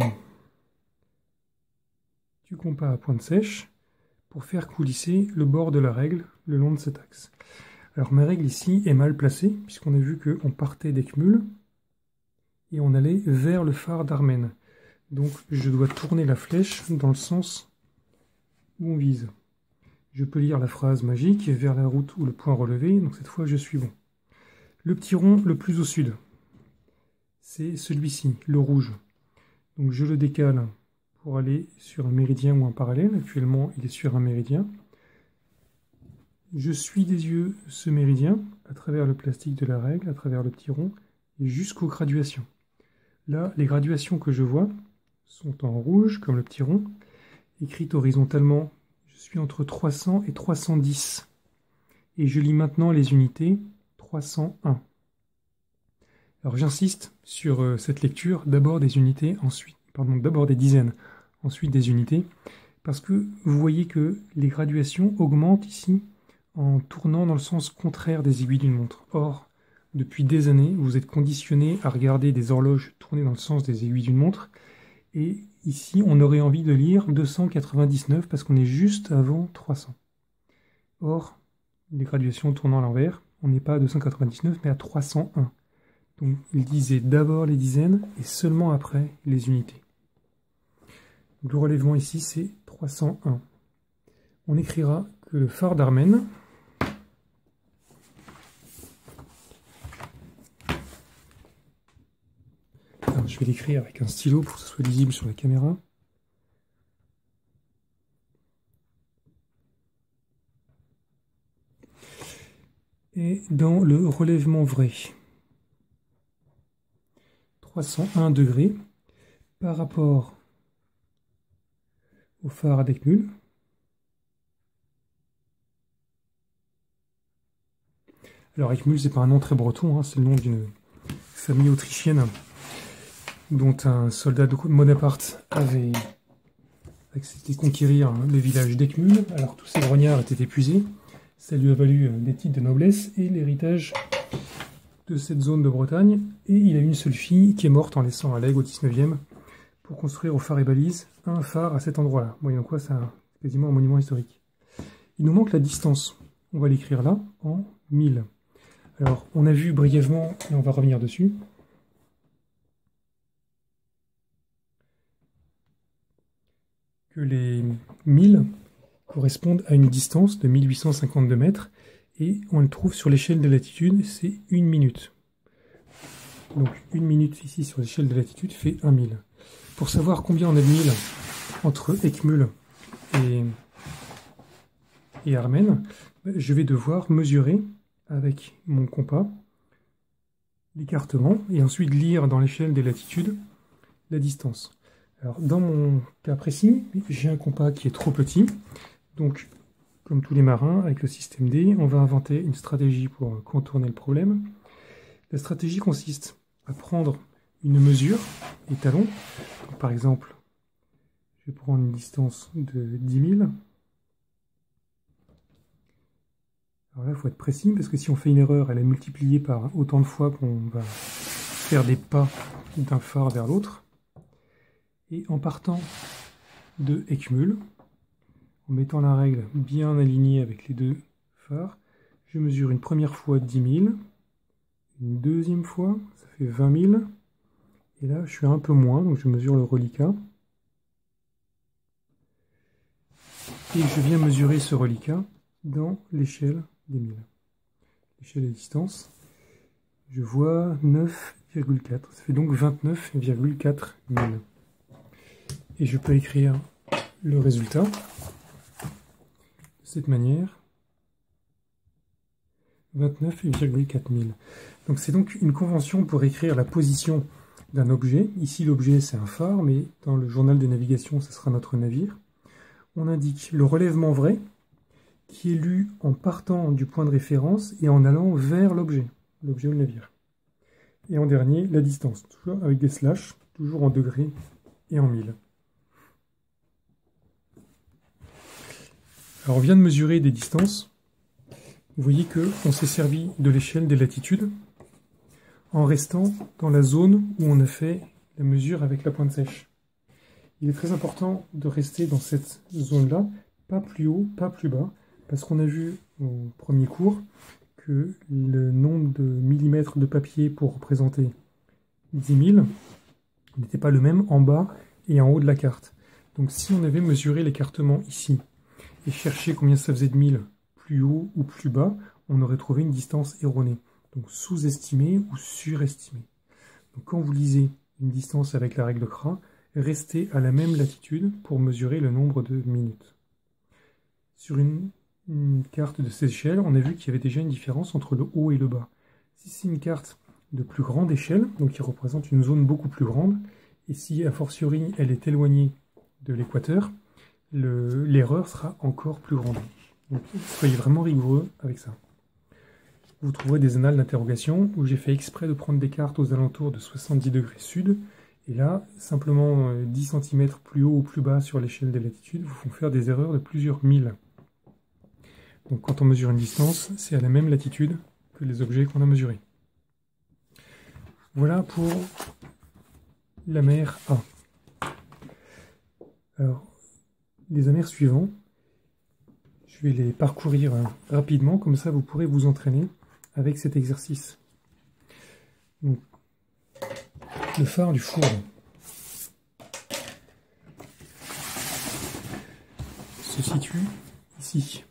du compas à pointe sèche pour faire coulisser le bord de la règle le long de cet axe. Alors ma règle ici est mal placée, puisqu'on a vu qu'on partait d'Eckmühl et on allait vers le phare d'Armen. Donc je dois tourner la flèche dans le sens où on vise. Je peux lire la phrase magique, vers la route ou le point relevé, donc cette fois je suis bon. Le petit rond le plus au sud, c'est celui-ci, le rouge. Donc je le décale pour aller sur un méridien ou un parallèle. Actuellement il est sur un méridien. Je suis des yeux ce méridien à travers le plastique de la règle, à travers le petit rond, et jusqu'aux graduations. Là, les graduations que je vois sont en rouge, comme le petit rond, écrites horizontalement. Je suis entre trois cents et trois cent dix. Et je lis maintenant les unités trois cent un. Alors j'insiste sur euh, cette lecture, d'abord des unités, ensuite, pardon, d'abord des dizaines, ensuite des unités, parce que vous voyez que les graduations augmentent ici en tournant dans le sens contraire des aiguilles d'une montre. Or, depuis des années, vous êtes conditionné à regarder des horloges tourner dans le sens des aiguilles d'une montre, et ici, on aurait envie de lire deux cent quatre-vingt-dix-neuf parce qu'on est juste avant trois cents. Or, les graduations tournant à l'envers, on n'est pas à deux cent quatre-vingt-dix-neuf, mais à trois cent un. Donc, il disait d'abord les dizaines, et seulement après les unités. Donc, le relèvement ici, c'est trois cent un. On écrira que le phare d'Armen Alors, je vais l'écrire avec un stylo pour que ce soit lisible sur la caméra. Et dans le relèvement vrai, trois cent un degrés par rapport au phare d'Eckmühl. Alors Eckmühl, c'est pas un nom très breton, hein, c'est le nom d'une famille autrichienne dont un soldat de Bonaparte avait accepté de conquérir le village d'Eckmühl. Alors tous ces grognards étaient épuisés. Ça lui a valu des titres de noblesse et l'héritage de cette zone de Bretagne. Et il a une seule fille qui est morte en laissant un legs au dix-neuvième pour construire au phare et balise un phare à cet endroit-là. Moyennant quoi, c'est quasiment un monument historique. Il nous manque la distance. On va l'écrire là en mille. Alors, on a vu brièvement, et on va revenir dessus, que les mille correspondent à une distance de mille huit cent cinquante-deux mètres, et on le trouve sur l'échelle de latitude, c'est une minute. Donc une minute ici sur l'échelle de latitude fait un mille. Pour savoir combien on a de mille entre Eckmühl et, et Armen, je vais devoir mesurer avec mon compas l'écartement et ensuite lire dans l'échelle des latitudes la distance. Alors dans mon cas précis, j'ai un compas qui est trop petit, donc comme tous les marins avec le système D, on va inventer une stratégie pour contourner le problème. La stratégie consiste à prendre une mesure, étalon, donc, par exemple, je vais prendre une distance de dix mille. Alors là, il faut être précis, parce que si on fait une erreur, elle est multipliée par autant de fois qu'on va faire des pas d'un phare vers l'autre. Et en partant de Eckmühl, en mettant la règle bien alignée avec les deux phares, je mesure une première fois dix mille, une deuxième fois, ça fait vingt mille, et là je suis un peu moins, donc je mesure le reliquat. Et je viens mesurer ce reliquat dans l'échelle des milles. L'échelle des distances, je vois neuf virgule quatre, ça fait donc vingt-neuf virgule quatre milles. Et je peux écrire le résultat de cette manière, vingt-neuf virgule quatre milles. Donc c'est donc une convention pour écrire la position d'un objet. Ici l'objet c'est un phare, mais dans le journal de navigation ce sera notre navire. On indique le relèvement vrai, qui est lu en partant du point de référence et en allant vers l'objet, l'objet ou le navire. Et en dernier, la distance, toujours avec des slash, toujours en degrés et en milles. Alors on vient de mesurer des distances. Vous voyez qu'on s'est servi de l'échelle des latitudes en restant dans la zone où on a fait la mesure avec la pointe sèche. Il est très important de rester dans cette zone-là, pas plus haut, pas plus bas, parce qu'on a vu au premier cours que le nombre de millimètres de papier pour représenter dix mille n'était pas le même en bas et en haut de la carte. Donc si on avait mesuré l'écartement ici et cherché combien ça faisait de mille plus haut ou plus bas, on aurait trouvé une distance erronée, donc sous-estimée ou surestimée. Donc quand vous lisez une distance avec la règle C R A, restez à la même latitude pour mesurer le nombre de minutes. Sur une, une carte de cette échelle, on a vu qu'il y avait déjà une différence entre le haut et le bas. Si c'est une carte de plus grande échelle, donc qui représente une zone beaucoup plus grande, et si a fortiori elle est éloignée de l'équateur, l'erreur sera encore plus grande. Donc soyez vraiment rigoureux avec ça. Vous trouverez des annales d'interrogation où j'ai fait exprès de prendre des cartes aux alentours de soixante-dix degrés sud, et là, simplement dix centimètres plus haut ou plus bas sur l'échelle des latitudes vous font faire des erreurs de plusieurs milles. Donc quand on mesure une distance, c'est à la même latitude que les objets qu'on a mesurés. Voilà pour la mer A. Alors, les amers suivants, je vais les parcourir rapidement, comme ça vous pourrez vous entraîner avec cet exercice. Donc, le phare du four se situe ici.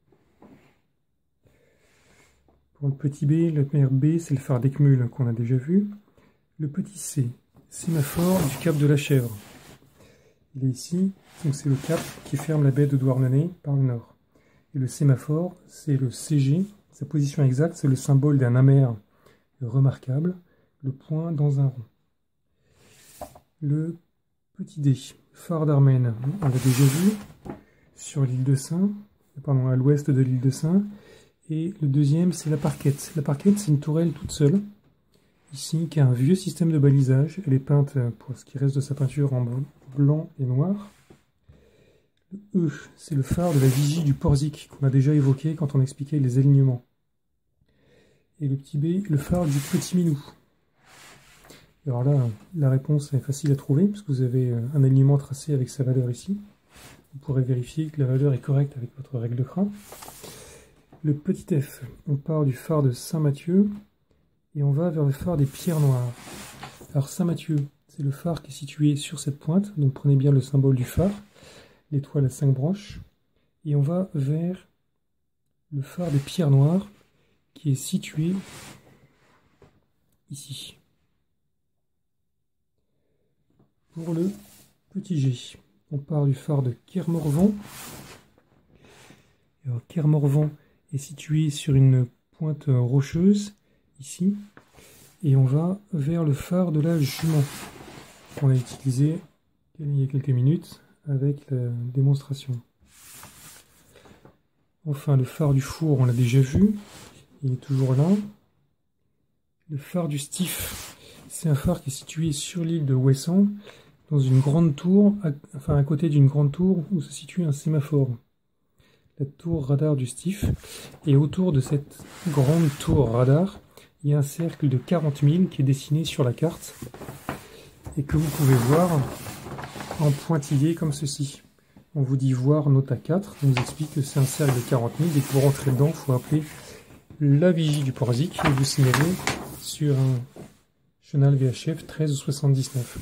Pour le petit B, la mer B, c'est le phare d'Eckmühl qu'on a déjà vu. Le petit C, sémaphore du cap de la Chèvre. Il est ici, donc c'est le cap qui ferme la baie de Douarnenez par le nord. Et le sémaphore, c'est le C G. Sa position exacte, c'est le symbole d'un amer remarquable, le point dans un rond. Le petit D, phare d'Armen, on l'a déjà vu, sur l'île de Sein, pardon, à l'ouest de l'île de Sein. Et le deuxième, c'est la Parquette. La Parquette, c'est une tourelle toute seule, ici, qui a un vieux système de balisage. Elle est peinte, pour ce qui reste de sa peinture, en blanc et noir. Le E, c'est le phare de la vigie du Porzic, qu'on a déjà évoqué quand on expliquait les alignements. Et le petit B, le phare du Petit Minou. Alors là, la réponse est facile à trouver, parce que vous avez un alignement tracé avec sa valeur ici. Vous pourrez vérifier que la valeur est correcte avec votre règle de C R A. Le petit F, on part du phare de Saint-Mathieu, et on va vers le phare des Pierres Noires. Alors Saint-Mathieu, c'est le phare qui est situé sur cette pointe, donc prenez bien le symbole du phare, l'étoile à cinq branches, et on va vers le phare des Pierres Noires, qui est situé ici. Pour le petit G, on part du phare de Kermorvan. Alors, Kermorvan est situé sur une pointe rocheuse, ici, et on va vers le phare de la Jument, qu'on a utilisé il y a quelques minutes avec la démonstration. Enfin, le phare du Four, on l'a déjà vu, il est toujours là. Le phare du Stif, c'est un phare qui est situé sur l'île de Ouessant, dans une grande tour, à, enfin à côté d'une grande tour où se situe un sémaphore. La tour radar du Stif. Et autour de cette grande tour radar, il y a un cercle de quarante milles qui est dessiné sur la carte et que vous pouvez voir en pointillé comme ceci. On vous dit voir nota quatre, on vous explique que c'est un cercle de quarante milles et que pour rentrer dedans, il faut appeler la vigie du Porzic et vous signaler sur un chenal V H F treize soixante-dix-neuf.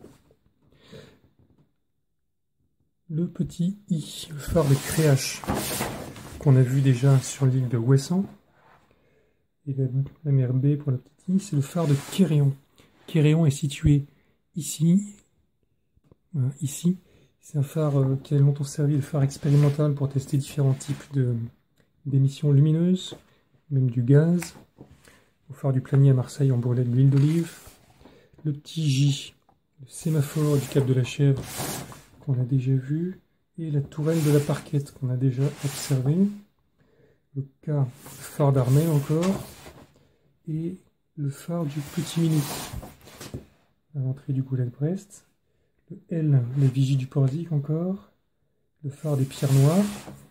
Le petit I, le phare de Créache, qu'on a vu déjà sur l'île de Ouessant. Et la, la mer B pour le petit I, c'est le phare de Kéréon. Kéréon est situé ici. Voilà, ici. C'est un phare euh, qui a longtemps servi de phare expérimental pour tester différents types d'émissions lumineuses, même du gaz. Au phare du Planier à Marseille, on brûlait de l'huile d'olive. Le petit J, le sémaphore du Cap de la Chèvre, qu'on a déjà vu, et la tourelle de la Parquette, qu'on a déjà observé. Le K, le phare d'Armel encore, et le phare du Petit Minou, à l'entrée du Goulet de Brest. Le L, les vigies du Porzic encore. Le phare des Pierres Noires.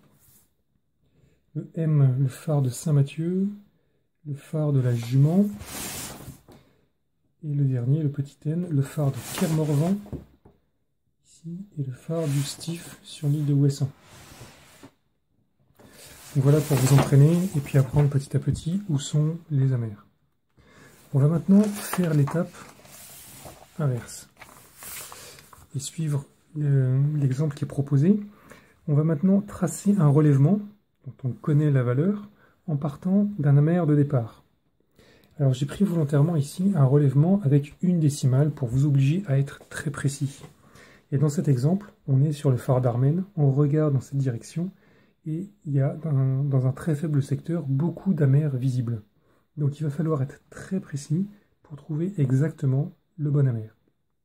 Le M, le phare de Saint-Mathieu. Le phare de la Jument. Et le dernier, le petit N, le phare de Kermorvan. Ici, et le phare du Stif sur l'île de Ouessant. Donc voilà pour vous entraîner et puis apprendre petit à petit où sont les amers. On va maintenant faire l'étape inverse et suivre l'exemple qui est proposé. On va maintenant tracer un relèvement dont on connaît la valeur en partant d'un amer de départ. Alors j'ai pris volontairement ici un relèvement avec une décimale pour vous obliger à être très précis. Et dans cet exemple, on est sur le phare d'Armen, on regarde dans cette direction et il y a dans, dans un très faible secteur beaucoup d'amers visibles. Donc il va falloir être très précis pour trouver exactement le bon amer.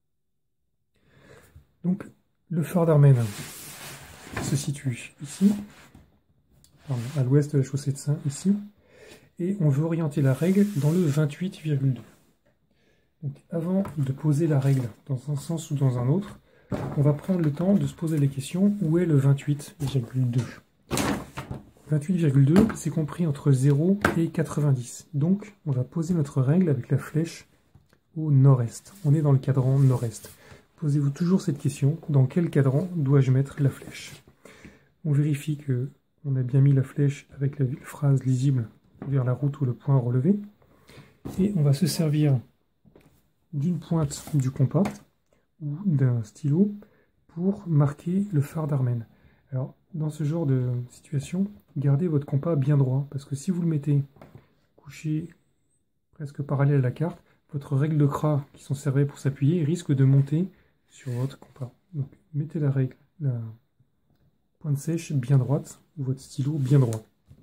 Donc le phare d'Armen se situe ici, pardon, à l'ouest de la chaussée de Saint, ici, et on veut orienter la règle dans le vingt-huit virgule deux. Donc avant de poser la règle dans un sens ou dans un autre, on va prendre le temps de se poser les questions, où est le vingt-huit virgule deux? vingt-huit virgule deux, c'est compris entre zéro et quatre-vingt-dix. Donc, on va poser notre règle avec la flèche au nord-est. On est dans le cadran nord-est. Posez-vous toujours cette question, dans quel cadran dois-je mettre la flèche? On vérifie que on a bien mis la flèche avec la phrase lisible vers la route ou le point relevé. Et on va se servir d'une pointe du compas ou d'un stylo pour marquer le phare d'Armen. Alors, dans ce genre de situation, gardez votre compas bien droit, parce que si vous le mettez couché presque parallèle à la carte, votre règle de cras qui s'en servait pour s'appuyer risque de monter sur votre compas. Donc, mettez la règle, la pointe sèche bien droite, ou votre stylo bien droit.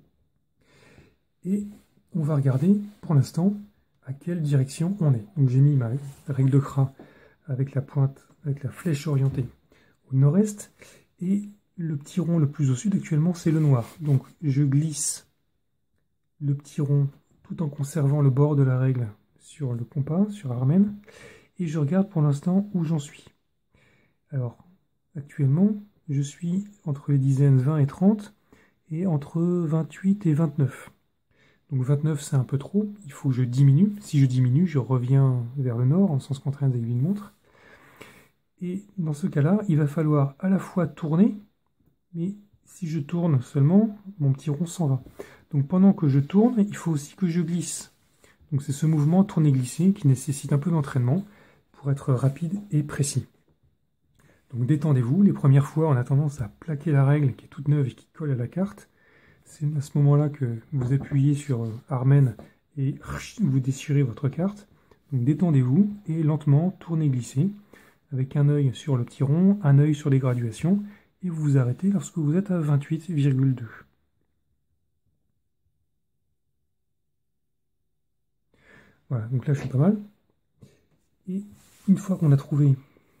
Et on va regarder, pour l'instant, à quelle direction on est. Donc j'ai mis ma règle de cras avec la pointe, avec la flèche orientée au nord-est, et le petit rond le plus au sud actuellement c'est le noir. Donc je glisse le petit rond tout en conservant le bord de la règle sur le compas, sur Armen, et je regarde pour l'instant où j'en suis. Alors actuellement je suis entre les dizaines vingt et trente et entre vingt-huit et vingt-neuf. Donc vingt-neuf c'est un peu trop, il faut que je diminue. Si je diminue, je reviens vers le nord en sens contraire des aiguilles de montre. Et dans ce cas-là, il va falloir à la fois tourner, mais si je tourne seulement, mon petit rond s'en va. Donc pendant que je tourne, il faut aussi que je glisse. Donc c'est ce mouvement tourner-glisser qui nécessite un peu d'entraînement pour être rapide et précis. Donc détendez-vous. Les premières fois, on a tendance à plaquer la règle qui est toute neuve et qui colle à la carte. C'est à ce moment-là que vous appuyez sur Armen et vous déchirez votre carte. Donc détendez-vous et lentement tournez-glissez avec un œil sur le petit rond, un œil sur les graduations, et vous vous arrêtez lorsque vous êtes à vingt-huit virgule deux. Voilà, donc là je suis pas mal. Et une fois qu'on a trouvé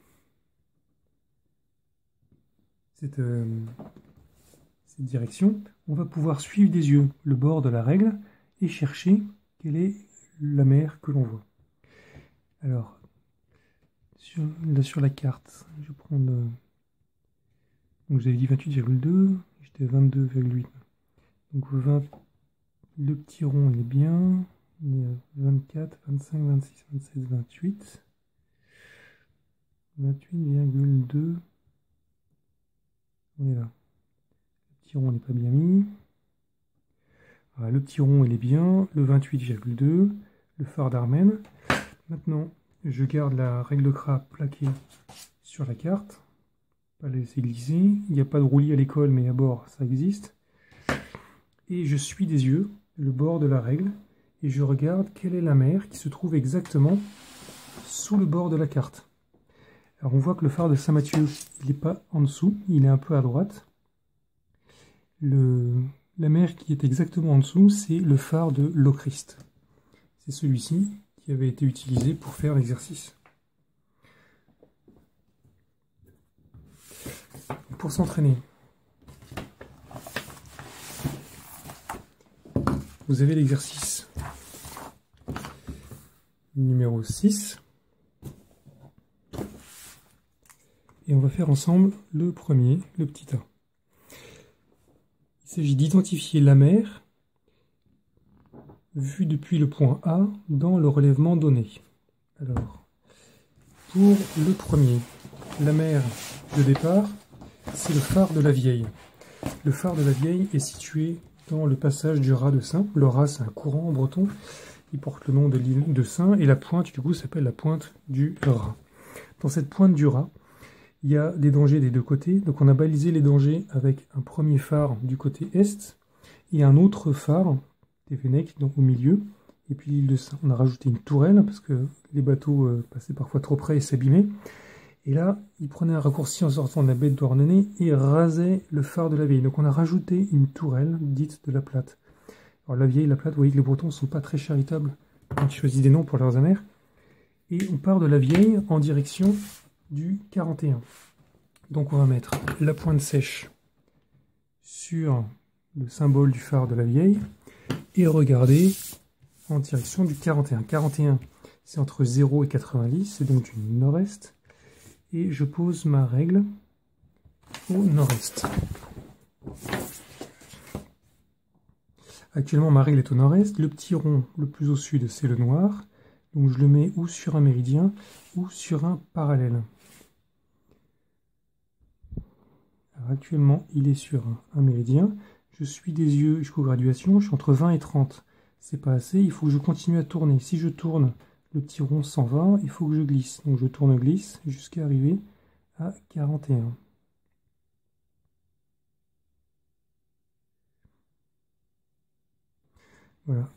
cette, euh, cette direction, on va pouvoir suivre des yeux le bord de la règle et chercher quelle est la mer que l'on voit. Alors, sur, là sur la carte, je vais prendre... Euh, donc j'avais dit vingt-huit virgule deux, j'étais vingt-deux virgule huit. Donc vingt, le petit rond il est bien. Il y a vingt-quatre, vingt-cinq, vingt-six, vingt-sept, vingt-huit. vingt-huit virgule deux. On est là. Le petit rond n'est pas bien mis. Voilà, le petit rond il est bien. Le vingt-huit virgule deux. Le phare d'Armen. Maintenant, je garde la règle de Kra plaquée sur la carte. Pas la laisser glisser. Il n'y a pas de roulis à l'école, mais à bord, ça existe. Et je suis des yeux le bord de la règle. Et je regarde quelle est la mer qui se trouve exactement sous le bord de la carte. Alors on voit que le phare de Saint-Mathieu, il n'est pas en dessous, il est un peu à droite. Le, la mer qui est exactement en dessous, c'est le phare de Lochrist. C'est celui-ci qui avait été utilisé pour faire l'exercice. Pour s'entraîner, vous avez l'exercice numéro six. Et on va faire ensemble le premier, le petit A. Il s'agit d'identifier la mer vue depuis le point A dans le relèvement donné. Alors, pour le premier, la mer de départ, c'est le phare de la Vieille. Le phare de la Vieille est situé dans le passage du Raz de Saint. Le Raz, c'est un courant en breton. Il porte le nom de l'île de Saint et la pointe, du coup, s'appelle la pointe du Raz. Dans cette pointe du Raz, il y a des dangers des deux côtés. Donc on a balisé les dangers avec un premier phare du côté est et un autre phare, Tefenek, donc au milieu. Et puis l'île de Saint, on a rajouté une tourelle parce que les bateaux euh, passaient parfois trop près et s'abîmaient. Et là, ils prenaient un raccourci en sortant de la baie de Douarnenez et rasaient le phare de la Vieille. Donc on a rajouté une tourelle dite de la Plate. Alors la Vieille, la Plate, vous voyez que les Bretons ne sont pas très charitables quand ils choisissent des noms pour leurs amers. Et on part de la Vieille en direction du quarante et un. Donc on va mettre la pointe sèche sur le symbole du phare de la Vieille et regarder en direction du quarante et un. quarante et un, c'est entre zéro et quatre-vingt-dix, c'est donc du nord-est. Et je pose ma règle au nord-est. Actuellement, ma règle est au nord-est. Le petit rond le plus au sud, c'est le noir. Donc je le mets ou sur un méridien ou sur un parallèle. Alors, actuellement, il est sur un, un méridien. Je suis des yeux jusqu'aux graduations. Je suis entre vingt et trente. C'est pas assez. Il faut que je continue à tourner. Si je tourne, le petit rond s'en va. Il faut que je glisse. Donc je tourne, glisse jusqu'à arriver à quarante et un. Voilà.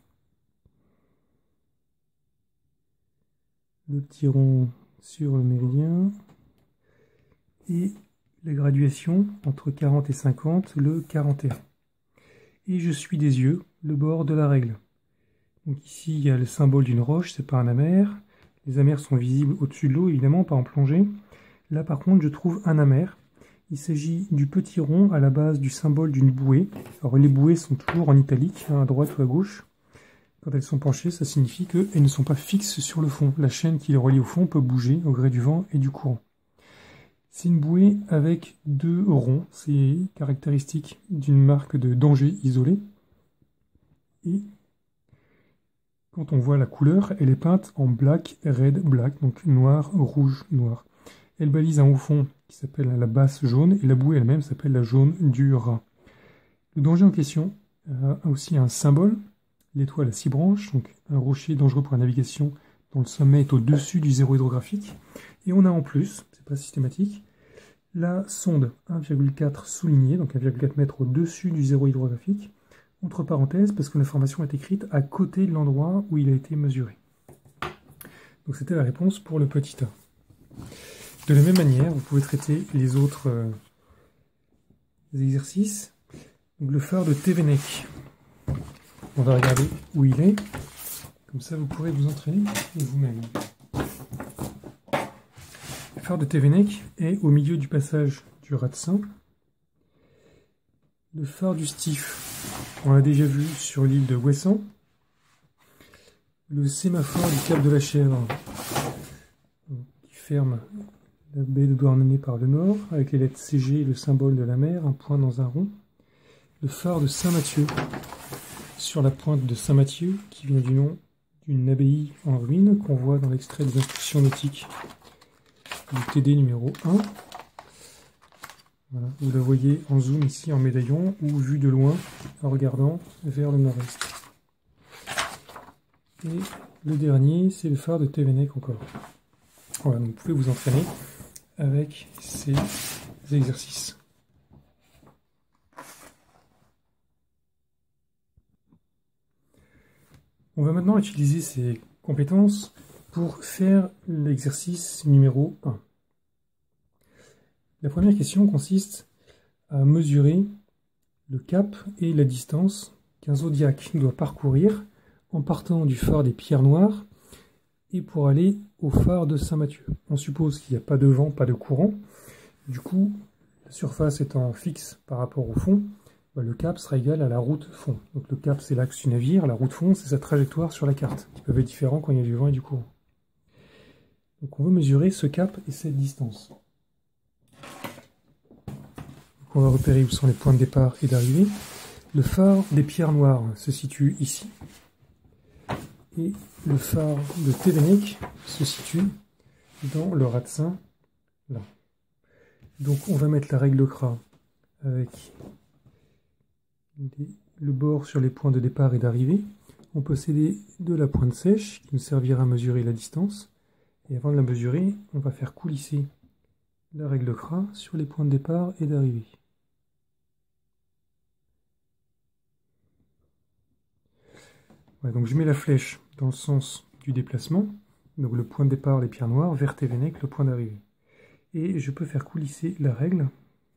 Le petit rond sur le méridien. Et la graduation entre quarante et cinquante, le quarante et un. Et je suis des yeux le bord de la règle. Donc ici, il y a le symbole d'une roche, c'est pas un amer. Les amers sont visibles au-dessus de l'eau, évidemment, pas en plongée. Là, par contre, je trouve un amer. Il s'agit du petit rond à la base du symbole d'une bouée. Alors, les bouées sont toujours en italique, hein, à droite ou à gauche. Quand elles sont penchées, ça signifie qu'elles ne sont pas fixes sur le fond. La chaîne qui les relie au fond peut bouger au gré du vent et du courant. C'est une bouée avec deux ronds. C'est caractéristique d'une marque de danger isolée. Et quand on voit la couleur, elle est peinte en black, red, black, donc noir, rouge, noir. Elle balise un haut fond qui s'appelle la basse jaune, et la bouée elle-même s'appelle la jaune du Raz. Le danger en question a aussi un symbole, l'étoile à six branches, donc un rocher dangereux pour la navigation dont le sommet est au-dessus du zéro hydrographique. Et on a en plus, c'est pas systématique, la sonde un virgule quatre soulignée, donc un virgule quatre mètre au-dessus du zéro hydrographique, entre parenthèses, parce que l'information est écrite à côté de l'endroit où il a été mesuré. Donc c'était la réponse pour le petit A. De la même manière, vous pouvez traiter les autres euh, exercices. Donc, le phare de Thévenec. On va regarder où il est. Comme ça, vous pourrez vous entraîner vous-même. Le phare de Thévenec est au milieu du passage du Ratsin. Le phare du Stif, on l'a déjà vu sur l'île de Ouessant. Le sémaphore du Cap de la Chèvre, qui ferme la baie de Douarnenez par le nord, avec les lettres C G et le symbole de la mer, un point dans un rond. Le phare de Saint-Mathieu, sur la pointe de Saint-Mathieu, qui vient du nom d'une abbaye en ruine, qu'on voit dans l'extrait des instructions nautiques du T D numéro un. Voilà, vous la voyez en zoom ici en médaillon, ou vue de loin, en regardant vers le nord-est. Et le dernier, c'est le phare de Thévenec encore. Voilà, donc vous pouvez vous entraîner avec ces exercices. On va maintenant utiliser ces compétences pour faire l'exercice numéro un. La première question consiste à mesurer le cap et la distance qu'un zodiaque doit parcourir en partant du phare des Pierres Noires et pour aller au phare de Saint-Mathieu. On suppose qu'il n'y a pas de vent, pas de courant. Du coup, la surface étant fixe par rapport au fond, bah, le cap sera égal à la route fond. Donc le cap, c'est l'axe du navire, la route fond, c'est sa trajectoire sur la carte, qui peuvent être différents quand il y a du vent et du courant. Donc on veut mesurer ce cap et cette distance. Donc on va repérer où sont les points de départ et d'arrivée. Le phare des Pierres Noires se situe ici. Et le phare de Thévenec se situe dans le Ratsin, là. Donc on va mettre la règle de Kra avec les, le bord sur les points de départ et d'arrivée. On possède de la pointe sèche qui nous servira à mesurer la distance. Et avant de la mesurer, on va faire coulisser la règle de Kra sur les points de départ et d'arrivée. Ouais, donc je mets la flèche dans le sens du déplacement, donc le point de départ, les Pierres Noires, vers Thévenec, le point d'arrivée. Et je peux faire coulisser la règle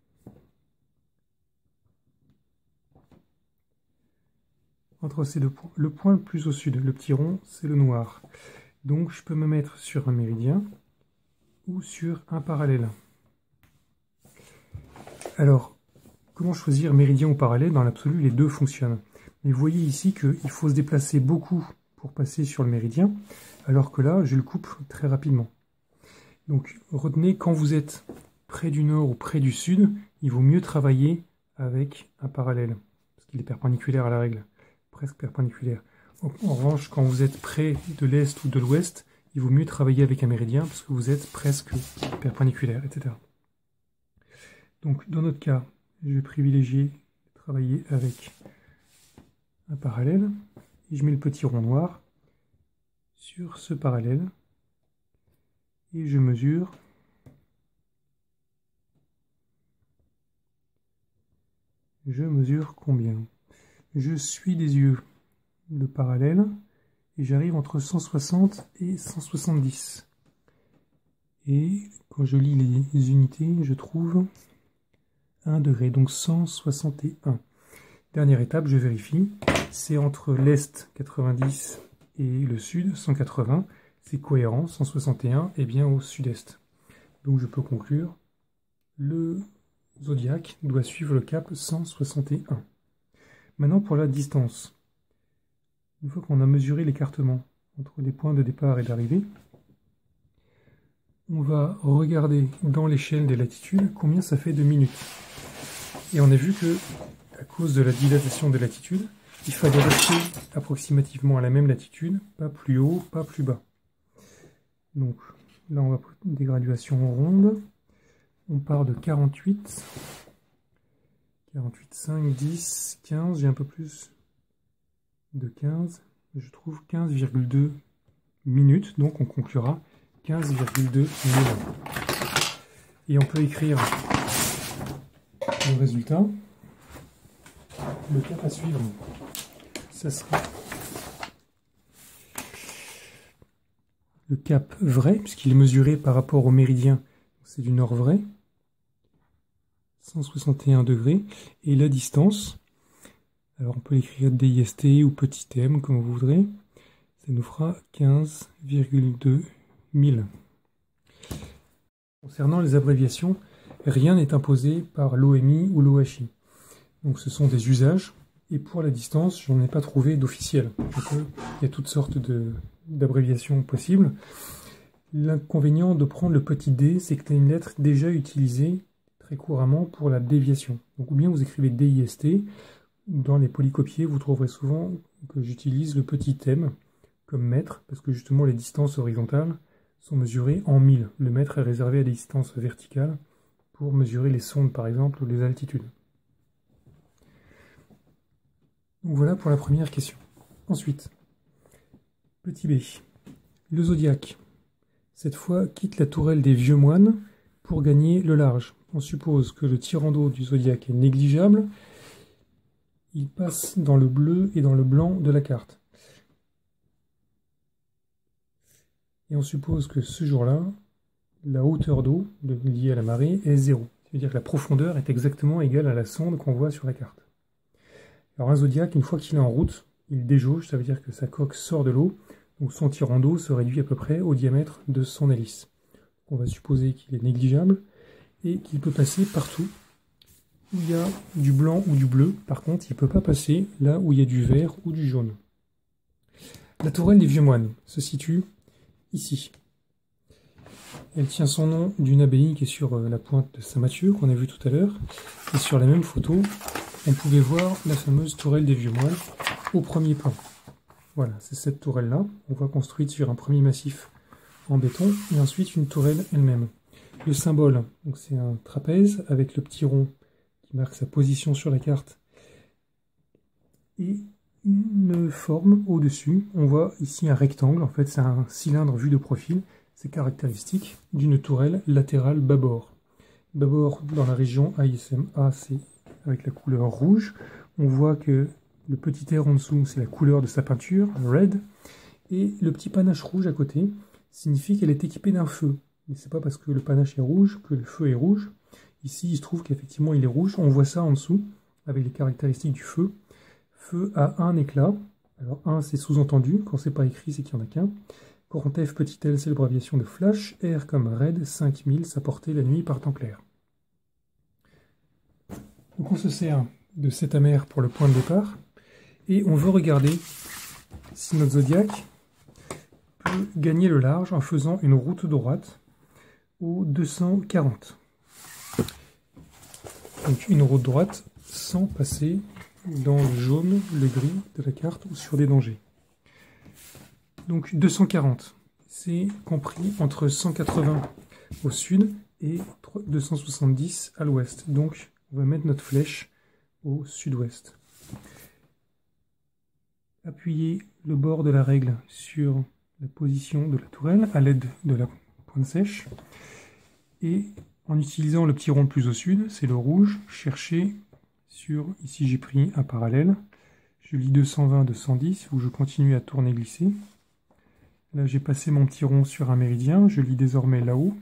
entre ces deux points. Le point le plus au sud, le petit rond, c'est le noir. Donc je peux me mettre sur un méridien ou sur un parallèle. Alors, comment choisir méridien ou parallèle? Dans l'absolu, les deux fonctionnent. Mais vous voyez ici qu'il faut se déplacer beaucoup pour passer sur le méridien, alors que là, je le coupe très rapidement. Donc, retenez, quand vous êtes près du nord ou près du sud, il vaut mieux travailler avec un parallèle, parce qu'il est perpendiculaire à la règle, presque perpendiculaire. En revanche, quand vous êtes près de l'est ou de l'ouest, il vaut mieux travailler avec un méridien, parce que vous êtes presque perpendiculaire, et cetera. Donc, dans notre cas, je vais privilégier de travailler avec un parallèle, et je mets le petit rond noir sur ce parallèle, et je mesure je mesure combien? Je suis des yeux le parallèle, et j'arrive entre cent soixante et cent soixante-dix. Et quand je lis les unités, je trouve un degré, donc cent soixante et un. Dernière étape, je vérifie. C'est entre l'est quatre-vingt-dix et le sud cent quatre-vingts. C'est cohérent, cent soixante et un est bien au sud-est. Donc je peux conclure, le zodiaque doit suivre le cap cent soixante et un. Maintenant pour la distance. Une fois qu'on a mesuré l'écartement entre les points de départ et d'arrivée, on va regarder dans l'échelle des latitudes combien ça fait de minutes. Et on a vu que, à cause de la dilatation des latitudes, il fallait rester approximativement à la même latitude, pas plus haut, pas plus bas. Donc là, on va prendre des graduations rondes. On part de quarante-huit, quarante-huit, cinq, dix, quinze, j'ai un peu plus de quinze. Je trouve quinze virgule deux minutes, donc on conclura quinze virgule deux minutes. Et on peut écrire le résultat. Le cap à suivre, ça sera le cap vrai, puisqu'il est mesuré par rapport au méridien. c'est du nord vrai, cent soixante et un degrés, et la distance, alors on peut l'écrire D I S T ou petit m comme vous voudrez, ça nous fera quinze virgule deux mille. Concernant les abréviations, rien n'est imposé par l'O M I ou l'O H I. Donc ce sont des usages, et pour la distance, j'en ai pas trouvé d'officiel. Il y a toutes sortes d'abréviations possibles. L'inconvénient de prendre le petit d, c'est que c'est une lettre déjà utilisée très couramment pour la déviation. Donc ou bien vous écrivez D I S T, dans les polycopiés, vous trouverez souvent que j'utilise le petit m comme mètre, parce que justement les distances horizontales sont mesurées en mille. Le mètre est réservé à des distances verticales pour mesurer les sondes par exemple ou les altitudes. Donc voilà pour la première question. Ensuite, petit b, le zodiaque, cette fois quitte la tourelle des vieux moines pour gagner le large. On suppose que le tirant d'eau du zodiaque est négligeable, il passe dans le bleu et dans le blanc de la carte. Et on suppose que ce jour-là, la hauteur d'eau liée à la marée est zéro. C'est-à-dire que la profondeur est exactement égale à la sonde qu'on voit sur la carte. Alors un zodiaque, une fois qu'il est en route, il déjauge, ça veut dire que sa coque sort de l'eau, donc son tirant d'eau se réduit à peu près au diamètre de son hélice. On va supposer qu'il est négligeable et qu'il peut passer partout où il y a du blanc ou du bleu. Par contre, il ne peut pas passer là où il y a du vert ou du jaune. La tourelle des vieux moines se situe ici. Elle tient son nom d'une abbaye qui est sur la pointe de Saint-Mathieu, qu'on a vu tout à l'heure. Et sur la même photo, on pouvait voir la fameuse tourelle des vieux moines au premier plan. Voilà, c'est cette tourelle-là. On va construire sur un premier massif en béton et ensuite une tourelle elle-même. Le symbole, c'est un trapèze avec le petit rond qui marque sa position sur la carte et une forme au-dessus. On voit ici un rectangle, en fait c'est un cylindre vu de profil. C'est caractéristique d'une tourelle latérale bâbord. Bâbord dans la région A I S M A, c'est avec la couleur rouge. On voit que le petit R en dessous, c'est la couleur de sa peinture, red. Et le petit panache rouge à côté signifie qu'elle est équipée d'un feu. Mais c'est pas parce que le panache est rouge que le feu est rouge. Ici, il se trouve qu'effectivement, il est rouge. On voit ça en dessous, avec les caractéristiques du feu. Feu à un éclat. Alors, un, c'est sous-entendu. Quand c'est pas écrit, c'est qu'il n'y en a qu'un. Grand F, petit L, c'est l'abréviation de flash. R comme red, cinq mille, sa portée la nuit par temps clair. Donc on se sert de cet amer pour le point de départ. Et on veut regarder si notre zodiaque peut gagner le large en faisant une route droite au deux cent quarante. Donc une route droite sans passer dans le jaune, le gris de la carte ou sur des dangers. Donc deux cent quarante, c'est compris entre cent quatre-vingts au sud et deux cent soixante-dix à l'ouest. Donc on va mettre notre flèche au sud-ouest. Appuyez le bord de la règle sur la position de la tourelle à l'aide de la pointe sèche. Et en utilisant le petit rond le plus au sud, c'est le rouge, cherchez sur, ici j'ai pris un parallèle, je lis deux cent vingt, deux cent dix, où je continue à tourner glisser. Là j'ai passé mon petit rond sur un méridien, je lis désormais là-haut.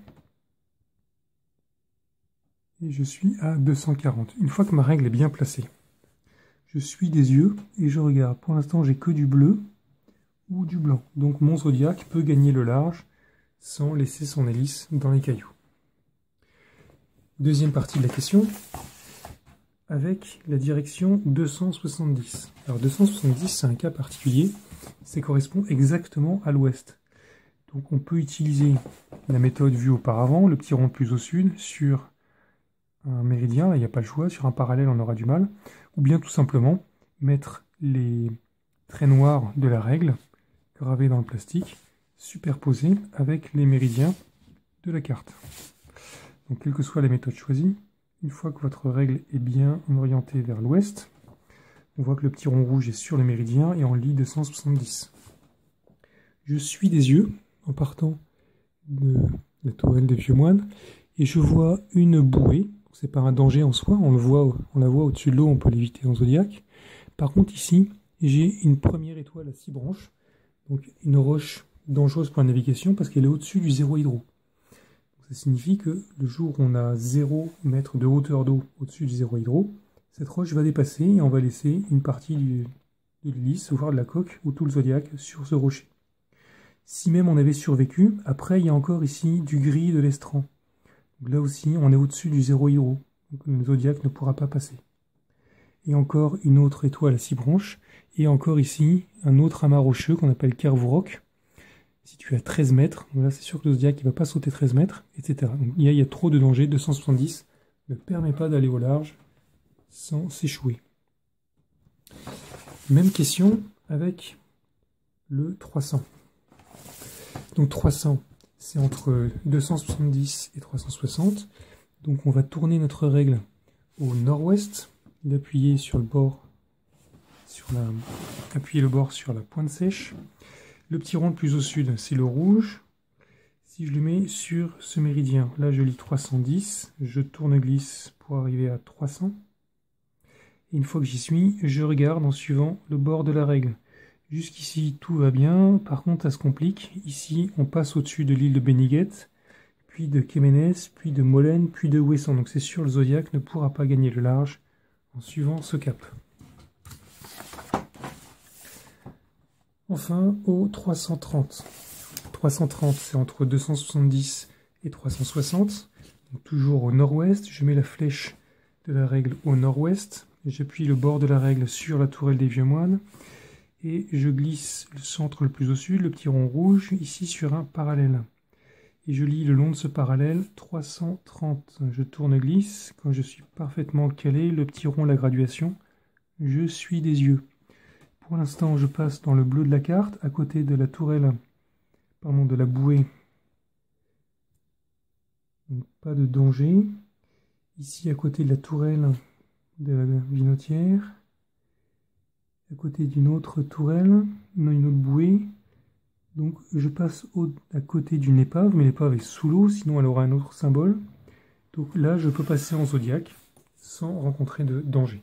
Et je suis à deux cent quarante. Une fois que ma règle est bien placée, je suis des yeux et je regarde. Pour l'instant, j'ai que du bleu ou du blanc. Donc mon zodiaque peut gagner le large sans laisser son hélice dans les cailloux. Deuxième partie de la question, avec la direction deux cent soixante-dix. Alors deux cent soixante-dix, c'est un cas particulier, ça correspond exactement à l'ouest. Donc on peut utiliser la méthode vue auparavant, le petit rond plus au sud, sur un méridien, là il n'y a pas le choix, sur un parallèle on aura du mal, ou bien tout simplement mettre les traits noirs de la règle, gravés dans le plastique, superposés avec les méridiens de la carte. Donc quelle que soit la méthode choisie, une fois que votre règle est bien orientée vers l'ouest, on voit que le petit rond rouge est sur le méridien et on lit deux cent soixante-dix. Je suis des yeux en partant de la tourelle des vieux moines et je vois une bouée. C'est pas un danger en soi, on le voit, on la voit au-dessus de l'eau, on peut l'éviter en zodiaque. Par contre ici, j'ai une première étoile à six branches, donc une roche dangereuse pour la navigation parce qu'elle est au-dessus du zéro hydro. Ça signifie que le jour où on a zéro mètre de hauteur d'eau au-dessus du zéro hydro, cette roche va dépasser et on va laisser une partie du, de l'hélice, voire de la coque, ou tout le zodiaque sur ce rocher. Si même on avait survécu, après il y a encore ici du gris de l'estran. Là aussi, on est au-dessus du zéro hydro, donc le zodiaque ne pourra pas passer. Et encore une autre étoile à six branches, et encore ici un autre amas rocheux qu'on appelle Kervorok, situé à treize mètres. Donc là, c'est sûr que le zodiaque ne va pas sauter treize mètres, et cetera. Donc il y a, il y a trop de danger. deux cent soixante-dix ne permet pas d'aller au large sans s'échouer. Même question avec le trois cents. Donc trois cents, c'est entre deux cent soixante-dix et trois cent soixante. Donc on va tourner notre règle au nord-ouest, d'appuyer sur le bord, sur la, appuyer le bord sur la pointe sèche. Le petit rond le plus au sud, c'est le rouge. Si je le mets sur ce méridien, là je lis trois cent dix, je tourne glisse pour arriver à trois cents. Et une fois que j'y suis, je regarde en suivant le bord de la règle. Jusqu'ici, tout va bien. Par contre, ça se complique. Ici, on passe au-dessus de l'île de Beniguet, puis de Kemenes, puis de Molène, puis de Ouessant. Donc c'est sûr, le zodiaque ne pourra pas gagner le large en suivant ce cap. Enfin, au trois cent trente. trois cent trente, c'est entre deux cent soixante-dix et trois cent soixante. Donc toujours au nord-ouest, je mets la flèche de la règle au nord-ouest. J'appuie le bord de la règle sur la tourelle des Vieux Moines. Et je glisse le centre le plus au sud, le petit rond rouge, ici sur un parallèle. Et je lis le long de ce parallèle trois cent trente. Je tourne glisse. Quand je suis parfaitement calé, le petit rond, la graduation, je suis des yeux. Pour l'instant, je passe dans le bleu de la carte, à côté de la tourelle, pardon, de la bouée. Donc, pas de danger. Ici, à côté de la tourelle de la vinotière. À côté d'une autre tourelle, une autre bouée. Donc, je passe au, à côté d'une épave, mais l'épave est sous l'eau, sinon elle aura un autre symbole. Donc là, je peux passer en zodiaque sans rencontrer de danger.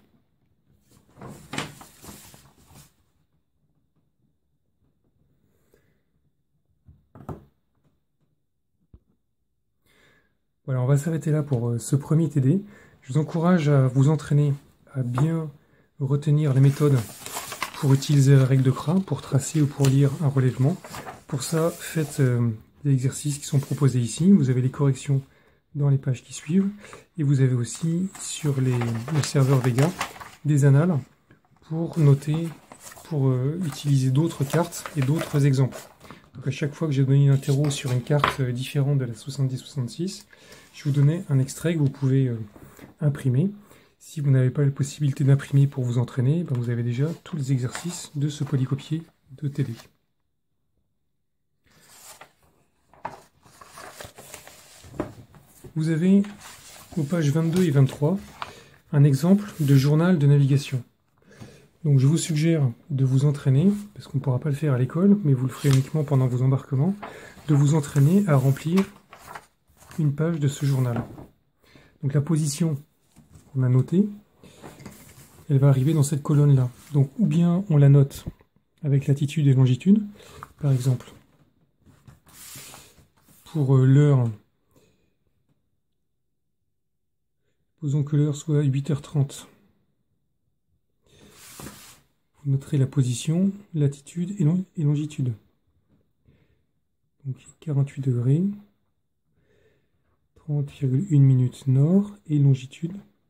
Voilà, on va s'arrêter là pour ce premier T D. Je vous encourage à vous entraîner à bien retenir les méthodes pour utiliser la règle de Kra, pour tracer ou pour lire un relèvement. Pour ça, faites euh, des exercices qui sont proposés ici. Vous avez les corrections dans les pages qui suivent. Et vous avez aussi sur les, le serveur Vega des annales pour noter, pour euh, utiliser d'autres cartes et d'autres exemples. Donc à chaque fois que j'ai donné une interro sur une carte différente de la soixante-dix soixante-six, je vous donnais un extrait que vous pouvez euh, imprimer. Si vous n'avez pas la possibilité d'imprimer pour vous entraîner, ben vous avez déjà tous les exercices de ce polycopier de T D. Vous avez aux pages vingt-deux et vingt-trois un exemple de journal de navigation. Donc je vous suggère de vous entraîner, parce qu'on ne pourra pas le faire à l'école, mais vous le ferez uniquement pendant vos embarquements, de vous entraîner à remplir une page de ce journal. Donc la position qu'on a notée, elle va arriver dans cette colonne-là. Donc ou bien on la note avec latitude et longitude, par exemple, pour l'heure, supposons que l'heure soit huit heures trente. Vous noterez la position, latitude et, long et longitude. Donc quarante-huit degrés, trente virgule une minutes nord et longitude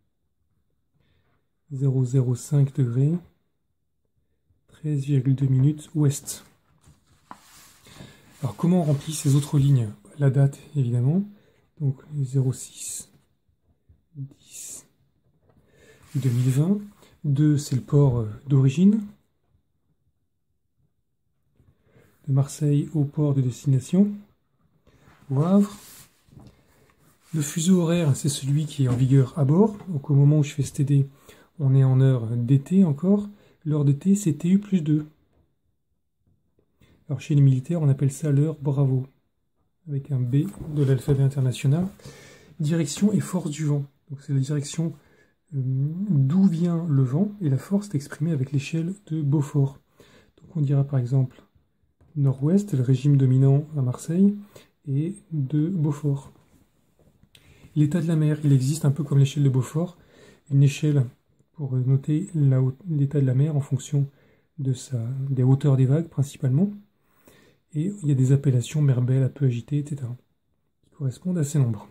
zéro virgule zéro cinq degrés, treize virgule deux minutes ouest. Alors comment on remplit ces autres lignes? La date évidemment, donc zéro six dix deux mille vingt. deux c'est le port d'origine, de Marseille au port de destination, au Havre. Le fuseau horaire, c'est celui qui est en vigueur à bord. Donc au moment où je fais ce T D, on est en heure d'été encore. L'heure d'été, c'est T U plus deux. Alors chez les militaires, on appelle ça l'heure Bravo, avec un B de l'alphabet international. Direction et force du vent. Donc c'est la direction euh, d'où vient le vent, et la force est exprimée avec l'échelle de Beaufort. Donc on dira par exemple nord-ouest, le régime dominant à Marseille, et de Beaufort. L'état de la mer, il existe un peu comme l'échelle de Beaufort, une échelle pour noter l'état de la mer en fonction de sa, des hauteurs des vagues principalement. Et il y a des appellations mer belle, un peu agitée, et cetera, qui correspondent à ces nombres.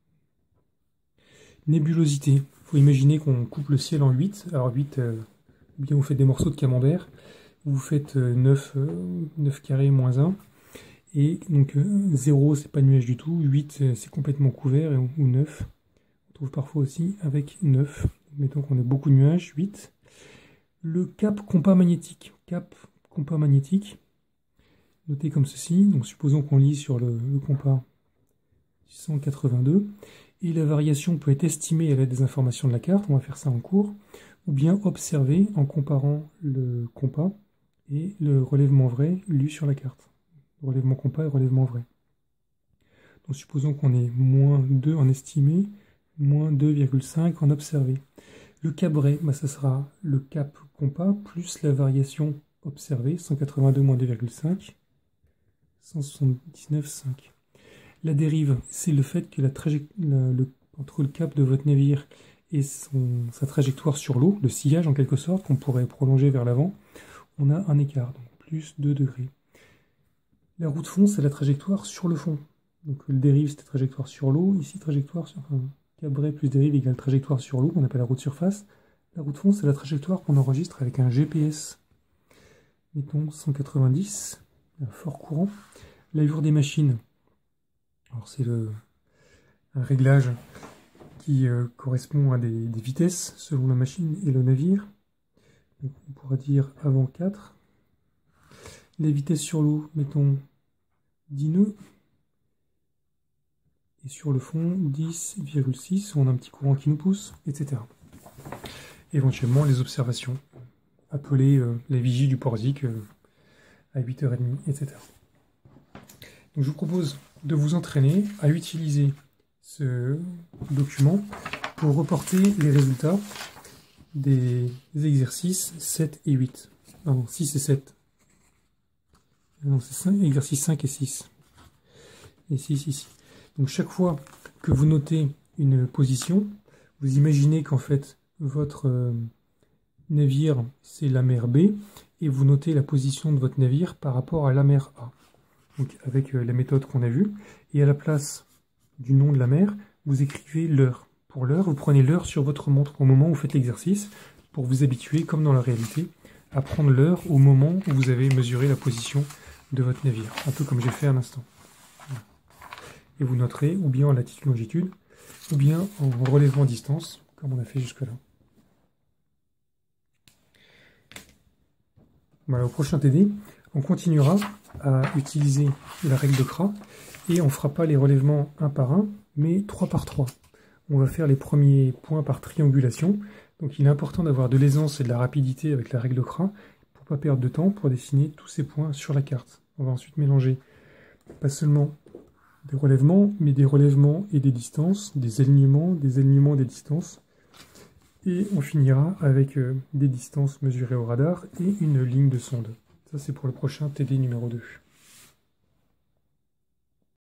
Nébulosité. Il faut imaginer qu'on coupe le ciel en huit. Alors huit, euh, bien vous faites des morceaux de camembert. Vous faites euh, neuf, euh, neuf carrés moins un. Et donc euh, zéro, c'est pas nuage du tout. huit, euh, c'est complètement couvert. Et, ou neuf. On trouve parfois aussi avec neuf. Mettons qu'on ait beaucoup de nuages. huit. Le cap compas magnétique. Cap compas magnétique. Noté comme ceci. Donc supposons qu'on lit sur le, le compas cent quatre-vingt-deux. Et la variation peut être estimée à l'aide des informations de la carte, on va faire ça en cours, ou bien observée en comparant le compas et le relèvement vrai lu sur la carte. Le relèvement compas et relèvement vrai. Donc supposons qu'on ait moins deux en estimé, moins deux virgule cinq en observé. Le cap vrai, bah, ça sera le cap compas plus la variation observée, cent quatre-vingt-deux moins deux virgule cinq, cent soixante-dix-neuf virgule cinq. La dérive, c'est le fait que la la, le, entre le cap de votre navire et son, sa trajectoire sur l'eau, le sillage en quelque sorte, qu'on pourrait prolonger vers l'avant, on a un écart, donc plus deux degrés. La roue de fond, c'est la trajectoire sur le fond. Donc le dérive, c'est la trajectoire sur l'eau, ici trajectoire sur... Enfin, cap vrai plus dérive égale trajectoire sur l'eau, on appelle la roue de surface. La roue de fond, c'est la trajectoire qu'on enregistre avec un G P S. Mettons cent quatre-vingt-dix, un fort courant. L'allure des machines. Alors c'est un réglage qui euh, correspond à des, des vitesses selon la machine et le navire. Donc on pourra dire avant quatre. Les vitesses sur l'eau, mettons dix nœuds. Et sur le fond, dix virgule six, on a un petit courant qui nous pousse, et cetera. Éventuellement les observations, appelées euh, la vigie du Porzic euh, à huit heures trente, et cetera. Donc je vous propose de vous entraîner à utiliser ce document pour reporter les résultats des exercices sept et huit. Non, six et sept. Non, c'est exercices cinq et six. Et six ici. Donc chaque fois que vous notez une position, vous imaginez qu'en fait votre euh, navire c'est la mer B et vous notez la position de votre navire par rapport à la mer A. Donc avec euh, la méthode qu'on a vue, et à la place du nom de la mer, vous écrivez l'heure. Pour l'heure, vous prenez l'heure sur votre montre au moment où vous faites l'exercice, pour vous habituer, comme dans la réalité, à prendre l'heure au moment où vous avez mesuré la position de votre navire, un peu comme j'ai fait à l'instant. Et vous noterez ou bien en latitude-longitude, ou bien en relèvement distance, comme on a fait jusque-là. Voilà, au prochain T D, on continuera à utiliser la règle de Kra et on ne fera pas les relèvements un par un, mais trois par trois. On va faire les premiers points par triangulation. Donc il est important d'avoir de l'aisance et de la rapidité avec la règle de Kra pour ne pas perdre de temps pour dessiner tous ces points sur la carte. On va ensuite mélanger pas seulement des relèvements, mais des relèvements et des distances, des alignements, des alignements, des distances. Et on finira avec euh, des distances mesurées au radar et une ligne de sonde. Ça, c'est pour le prochain T D numéro deux.